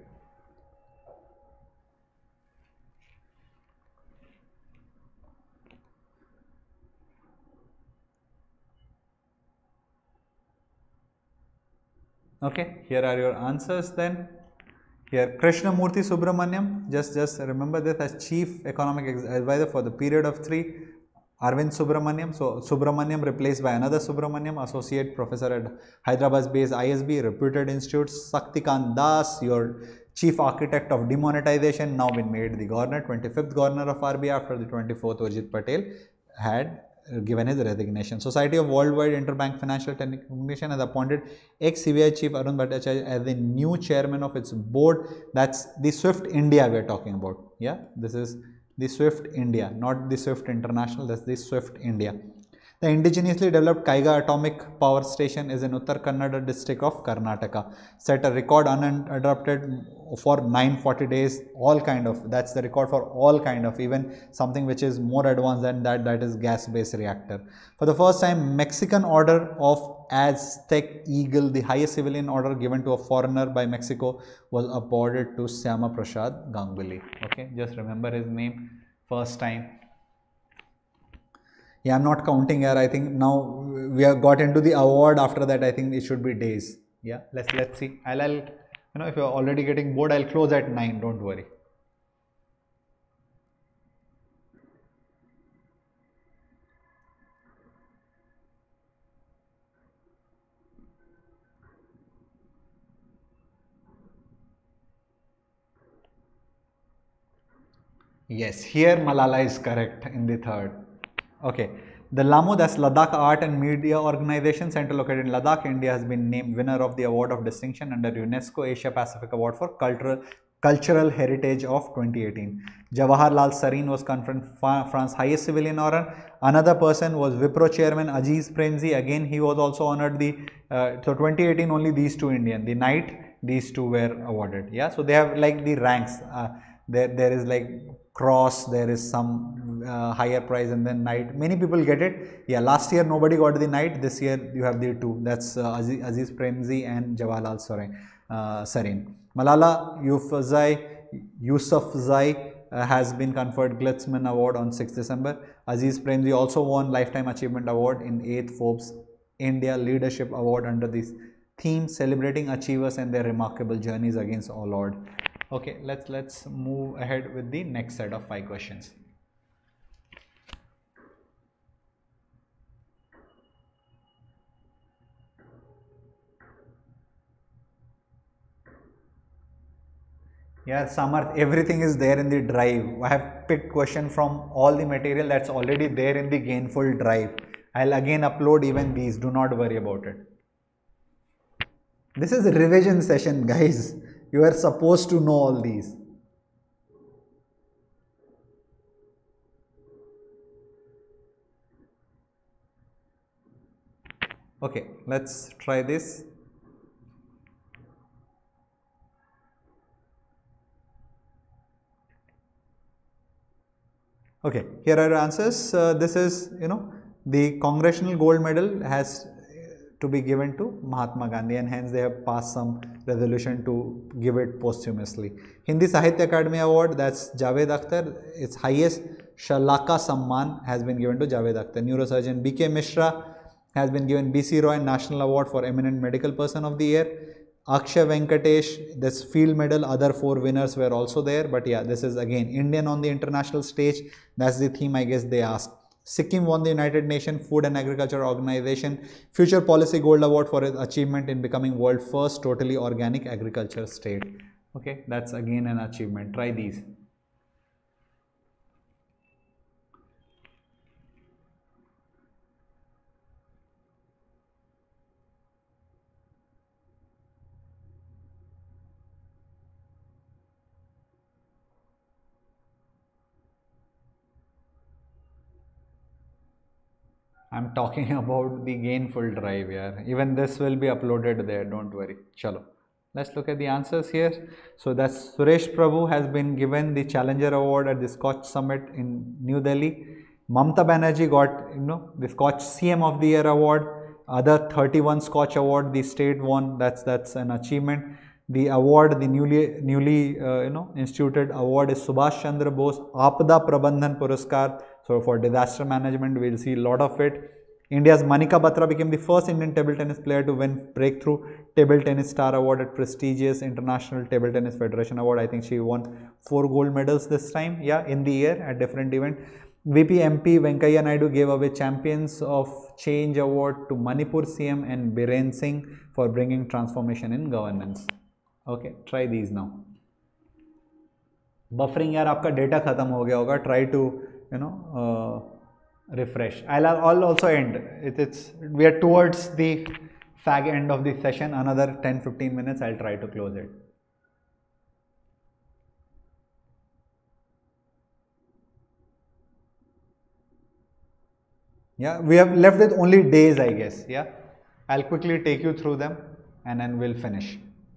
Okay, here are your answers then. Here, Krishnamurthy Subramaniam, just remember this as Chief Economic Advisor for the period of 3. Arvind Subramaniam, so Subramaniam replaced by another Subramaniam, Associate Professor at Hyderabad-based ISB, reputed institute. Saktikant Das, your Chief Architect of Demonetization, now been made the Governor, 25th Governor of RBI after the 24th Urjit Patel had given his resignation. Society of Worldwide Interbank Financial Technician has appointed ex-CBI Chief Arun Bhattacharya as the new chairman of its board. That's the SWIFT India we are talking about. Yeah, this is the SWIFT India, not the SWIFT International, that's the SWIFT India. The indigenously developed Kaiga Atomic Power Station is in Uttar Kannada district of Karnataka. Set a record uninterrupted for 940 days, all kind of, that's the record for all kind of, even something which is more advanced than that, that is gas-based reactor. For the first time, Mexican order of Aztec Eagle, the highest civilian order given to a foreigner by Mexico, was awarded to Syama Prasad Ganguly. Okay, just remember his name, first time. Yeah, I'm not counting here. I think now we have got into the award. After that, I think it should be days. Yeah, let's see. I'll you know, if you're already getting bored, I'll close at 9. Don't worry. Yes, here Malala is correct in the 3rd. Okay. The LAMO, that's Ladakh Art and Media Organization, center located in Ladakh, India, has been named winner of the Award of Distinction under UNESCO Asia Pacific Award for Cultural Heritage of 2018. Jawaharlal Sareen was conferred France's highest civilian honor. Another person was Wipro chairman Aziz Premji. Again, he was also honored so 2018 only these two Indian. The night these two were awarded. Yeah, so they have like the ranks. There is like cross, there is some higher prize, and then knight. Many people get it. Yeah, last year nobody got the knight. This year you have the two. That's Aziz Premji and Jawaharlal Sareen. Malala Yousafzai has been conferred Glitzman Award on 6th December. Aziz Premji also won Lifetime Achievement Award in 8th Forbes India Leadership Award under this theme, celebrating achievers and their remarkable journeys against all odds. Okay, let's move ahead with the next set of 5 questions. Yeah, Samarth, everything is there in the drive. I have picked question from all the material that's already there in the Gainful drive. I'll again upload even these. Do not worry about it. This is a revision session, guys. You are supposed to know all these. Okay, let's try this. Okay, here are answers. This is, the Congressional Gold Medal has to be given to Mahatma Gandhi, and hence they have passed some resolution to give it posthumously. Hindi Sahitya Academy Award, that's Javed Akhtar. Its highest Shalaka Samman has been given to Javed Akhtar. Neurosurgeon B.K. Mishra has been given B.C. Roy National Award for Eminent Medical Person of the Year. Akshay Venkatesh, this field medal, other 4 winners were also there. But yeah, this is again Indian on the international stage. That's the theme, I guess they asked. Sikkim won the United Nations Food and Agriculture Organization Future Policy Gold Award for its achievement in becoming world first totally organic agriculture state. Okay, that's again an achievement. Try these. I'm talking about the Gainful drive, yeah. Even this will be uploaded there, don't worry. Chalo. Let's look at the answers here. So that's Suresh Prabhu has been given the Challenger Award at the Scotch Summit in New Delhi. Mamta Banerjee got, the Scotch CM of the Year award. Other 31 Scotch award the state won. That's an achievement. The award, the newly instituted award is Subhash Chandra Bose Apada Prabandhan Puraskar. So for disaster management, we'll see a lot of it. India's Manika Batra became the first Indian table tennis player to win Breakthrough Table Tennis Star Award at prestigious International Table Tennis Federation Award. I think she won 4 gold medals this time, yeah, in the year at different events. VP MP Venkaiah Naidu gave away Champions of Change Award to Manipur CM and Biren Singh for bringing transformation in governance. Okay, try these now. Buffering यार आपका data खत्म हो गया होगा. Try to refresh. I'll also end. We are towards the fag end of the session. Another 10-15 minutes. I'll try to close it. Yeah, we have left with only days, I guess. Yeah, I'll quickly take you through them and then we'll finish.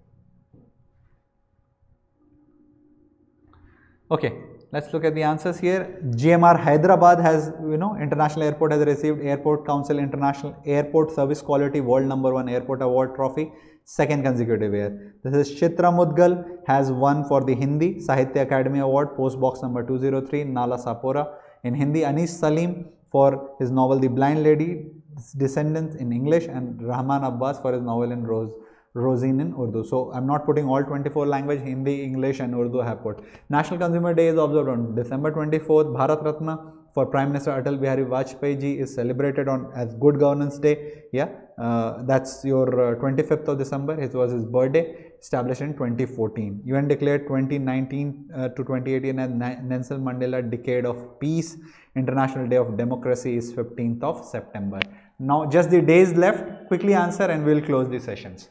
Okay, let's look at the answers here. GMR Hyderabad has, international airport has received Airport Council International Airport Service Quality World #1 Airport Award Trophy, 2nd consecutive year. This is Chitra Mudgal has won for the Hindi Sahitya Academy Award, post box number 203, Nala Sapora. In Hindi, Anis Salim for his novel The Blind Lady Descendants in English, and Rahman Abbas for his novel in Rosine in Urdu. So I'm not putting all 24 language, Hindi, English and Urdu I have put. National Consumer Day is observed on December 24th. Bharat Ratna for Prime Minister Atal Bihari Vajpayee ji is celebrated on as Good Governance Day. Yeah, that's your 25th of December. It was his birthday, established in 2014. UN declared 2019 to 2018 as Nelson Mandela Decade of Peace. International Day of Democracy is 15th of September. Now just the days left. Quickly answer and we'll close the sessions.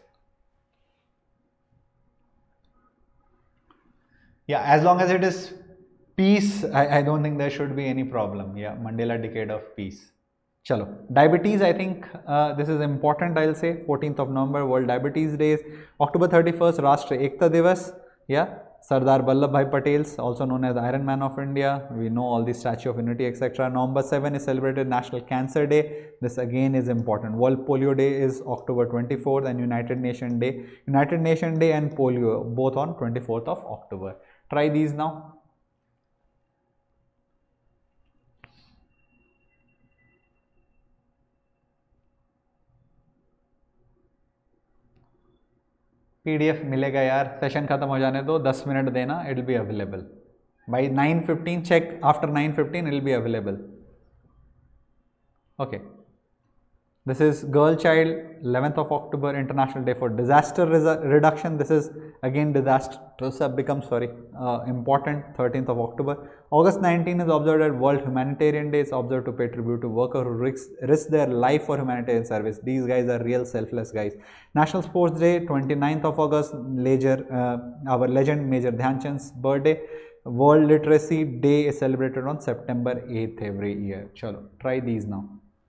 Yeah, as long as it is peace, I don't think there should be any problem. Yeah, Mandela Decade of Peace. Chalo. Diabetes, I think this is important, I'll say. 14th of November, World Diabetes Days. October 31st, Rashtriya Ekta Divas. Yeah, Sardar Vallabhbhai Patel, also known as Iron Man of India. We know all the Statue of Unity, etc. November 7 is celebrated National Cancer Day. This again is important. World Polio Day is October 24th, and United Nations Day. United Nations Day and polio both on 24th of October. Try these now. PDF मिलेगा यार, session खत्म हो जाने दो, 10 minute देना, it will be available. By 9:15 check, after 9:15 it will be available. Okay. This is Girl Child, 11th of October, International Day for Disaster Reduction. This is again disasters have become important, 13th of October. August 19 is observed as World Humanitarian Day. It's observed to pay tribute to workers who risk their life for humanitarian service. These guys are real selfless guys. National Sports Day, 29th of August, our legend Major Dhyan Chand's birthday. World Literacy Day is celebrated on September 8th every year. Chalo, try these now.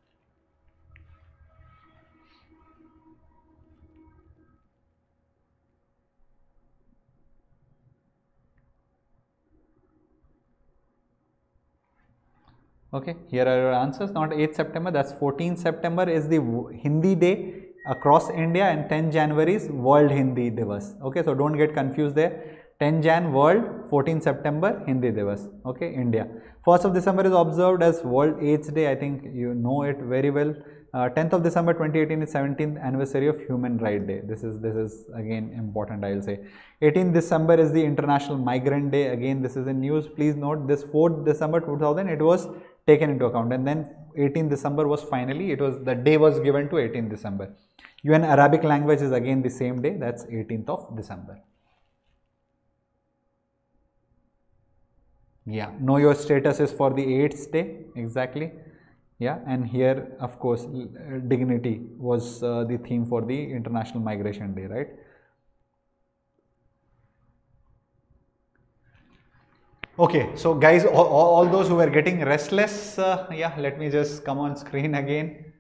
Okay, here are your answers. Not 8th September, that's 14th September is the Hindi Day across India, and 10 January is World Hindi Divas. Okay, so don't get confused there. 10 Jan World, 14 September Hindi Divas. Okay, India. 1st of December is observed as World AIDS Day. I think you know it very well. 10th of December 2018 is 17th anniversary of Human Rights Day. This is again important, I will say. 18th December is the International Migrant Day. Again, this is in news. Please note this 4th December 2000 it was taken into account, and then 18th December was finally, the day was given to 18th December. UN Arabic language is again the same day, that's 18th of December. Yeah, know your status is for the AIDS day, exactly. Yeah, and here of course dignity was the theme for the International Migration Day, right? Okay, so guys, all those who were getting restless, yeah, let me just come on screen again.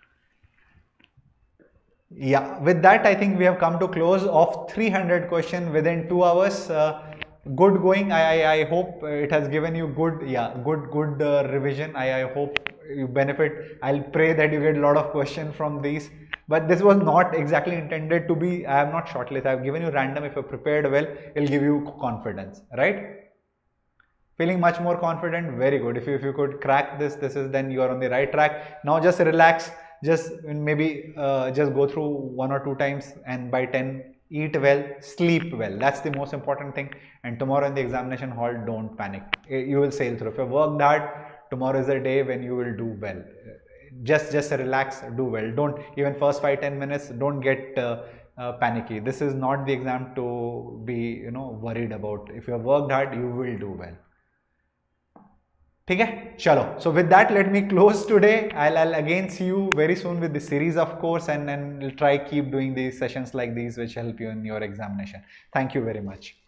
Yeah, with that I think we have come to close of 300 questions within 2 hours. Good going. I hope it has given you good revision. I hope you benefit. I'll pray that you get a lot of questions from these. But this was not exactly intended to be, I have not shortlisted. I have given you random. If you're prepared well, it'll give you confidence, right? Feeling much more confident? Very good. If you could crack this is then you are on the right track. Now just relax. Just maybe just go through 1 or 2 times, and by 10, eat well, sleep well. That's the most important thing. And tomorrow in the examination hall, don't panic. You will sail through. If you worked hard, tomorrow is the day when you will do well. Just relax, do well. Don't, even first 5-10 minutes, don't get panicky. This is not the exam to be worried about. If you have worked hard, you will do well. Okay, chalo. So with that, let me close today. I'll again see you very soon with the series, of course, and we'll try keep doing these sessions like these which help you in your examination. Thank you very much.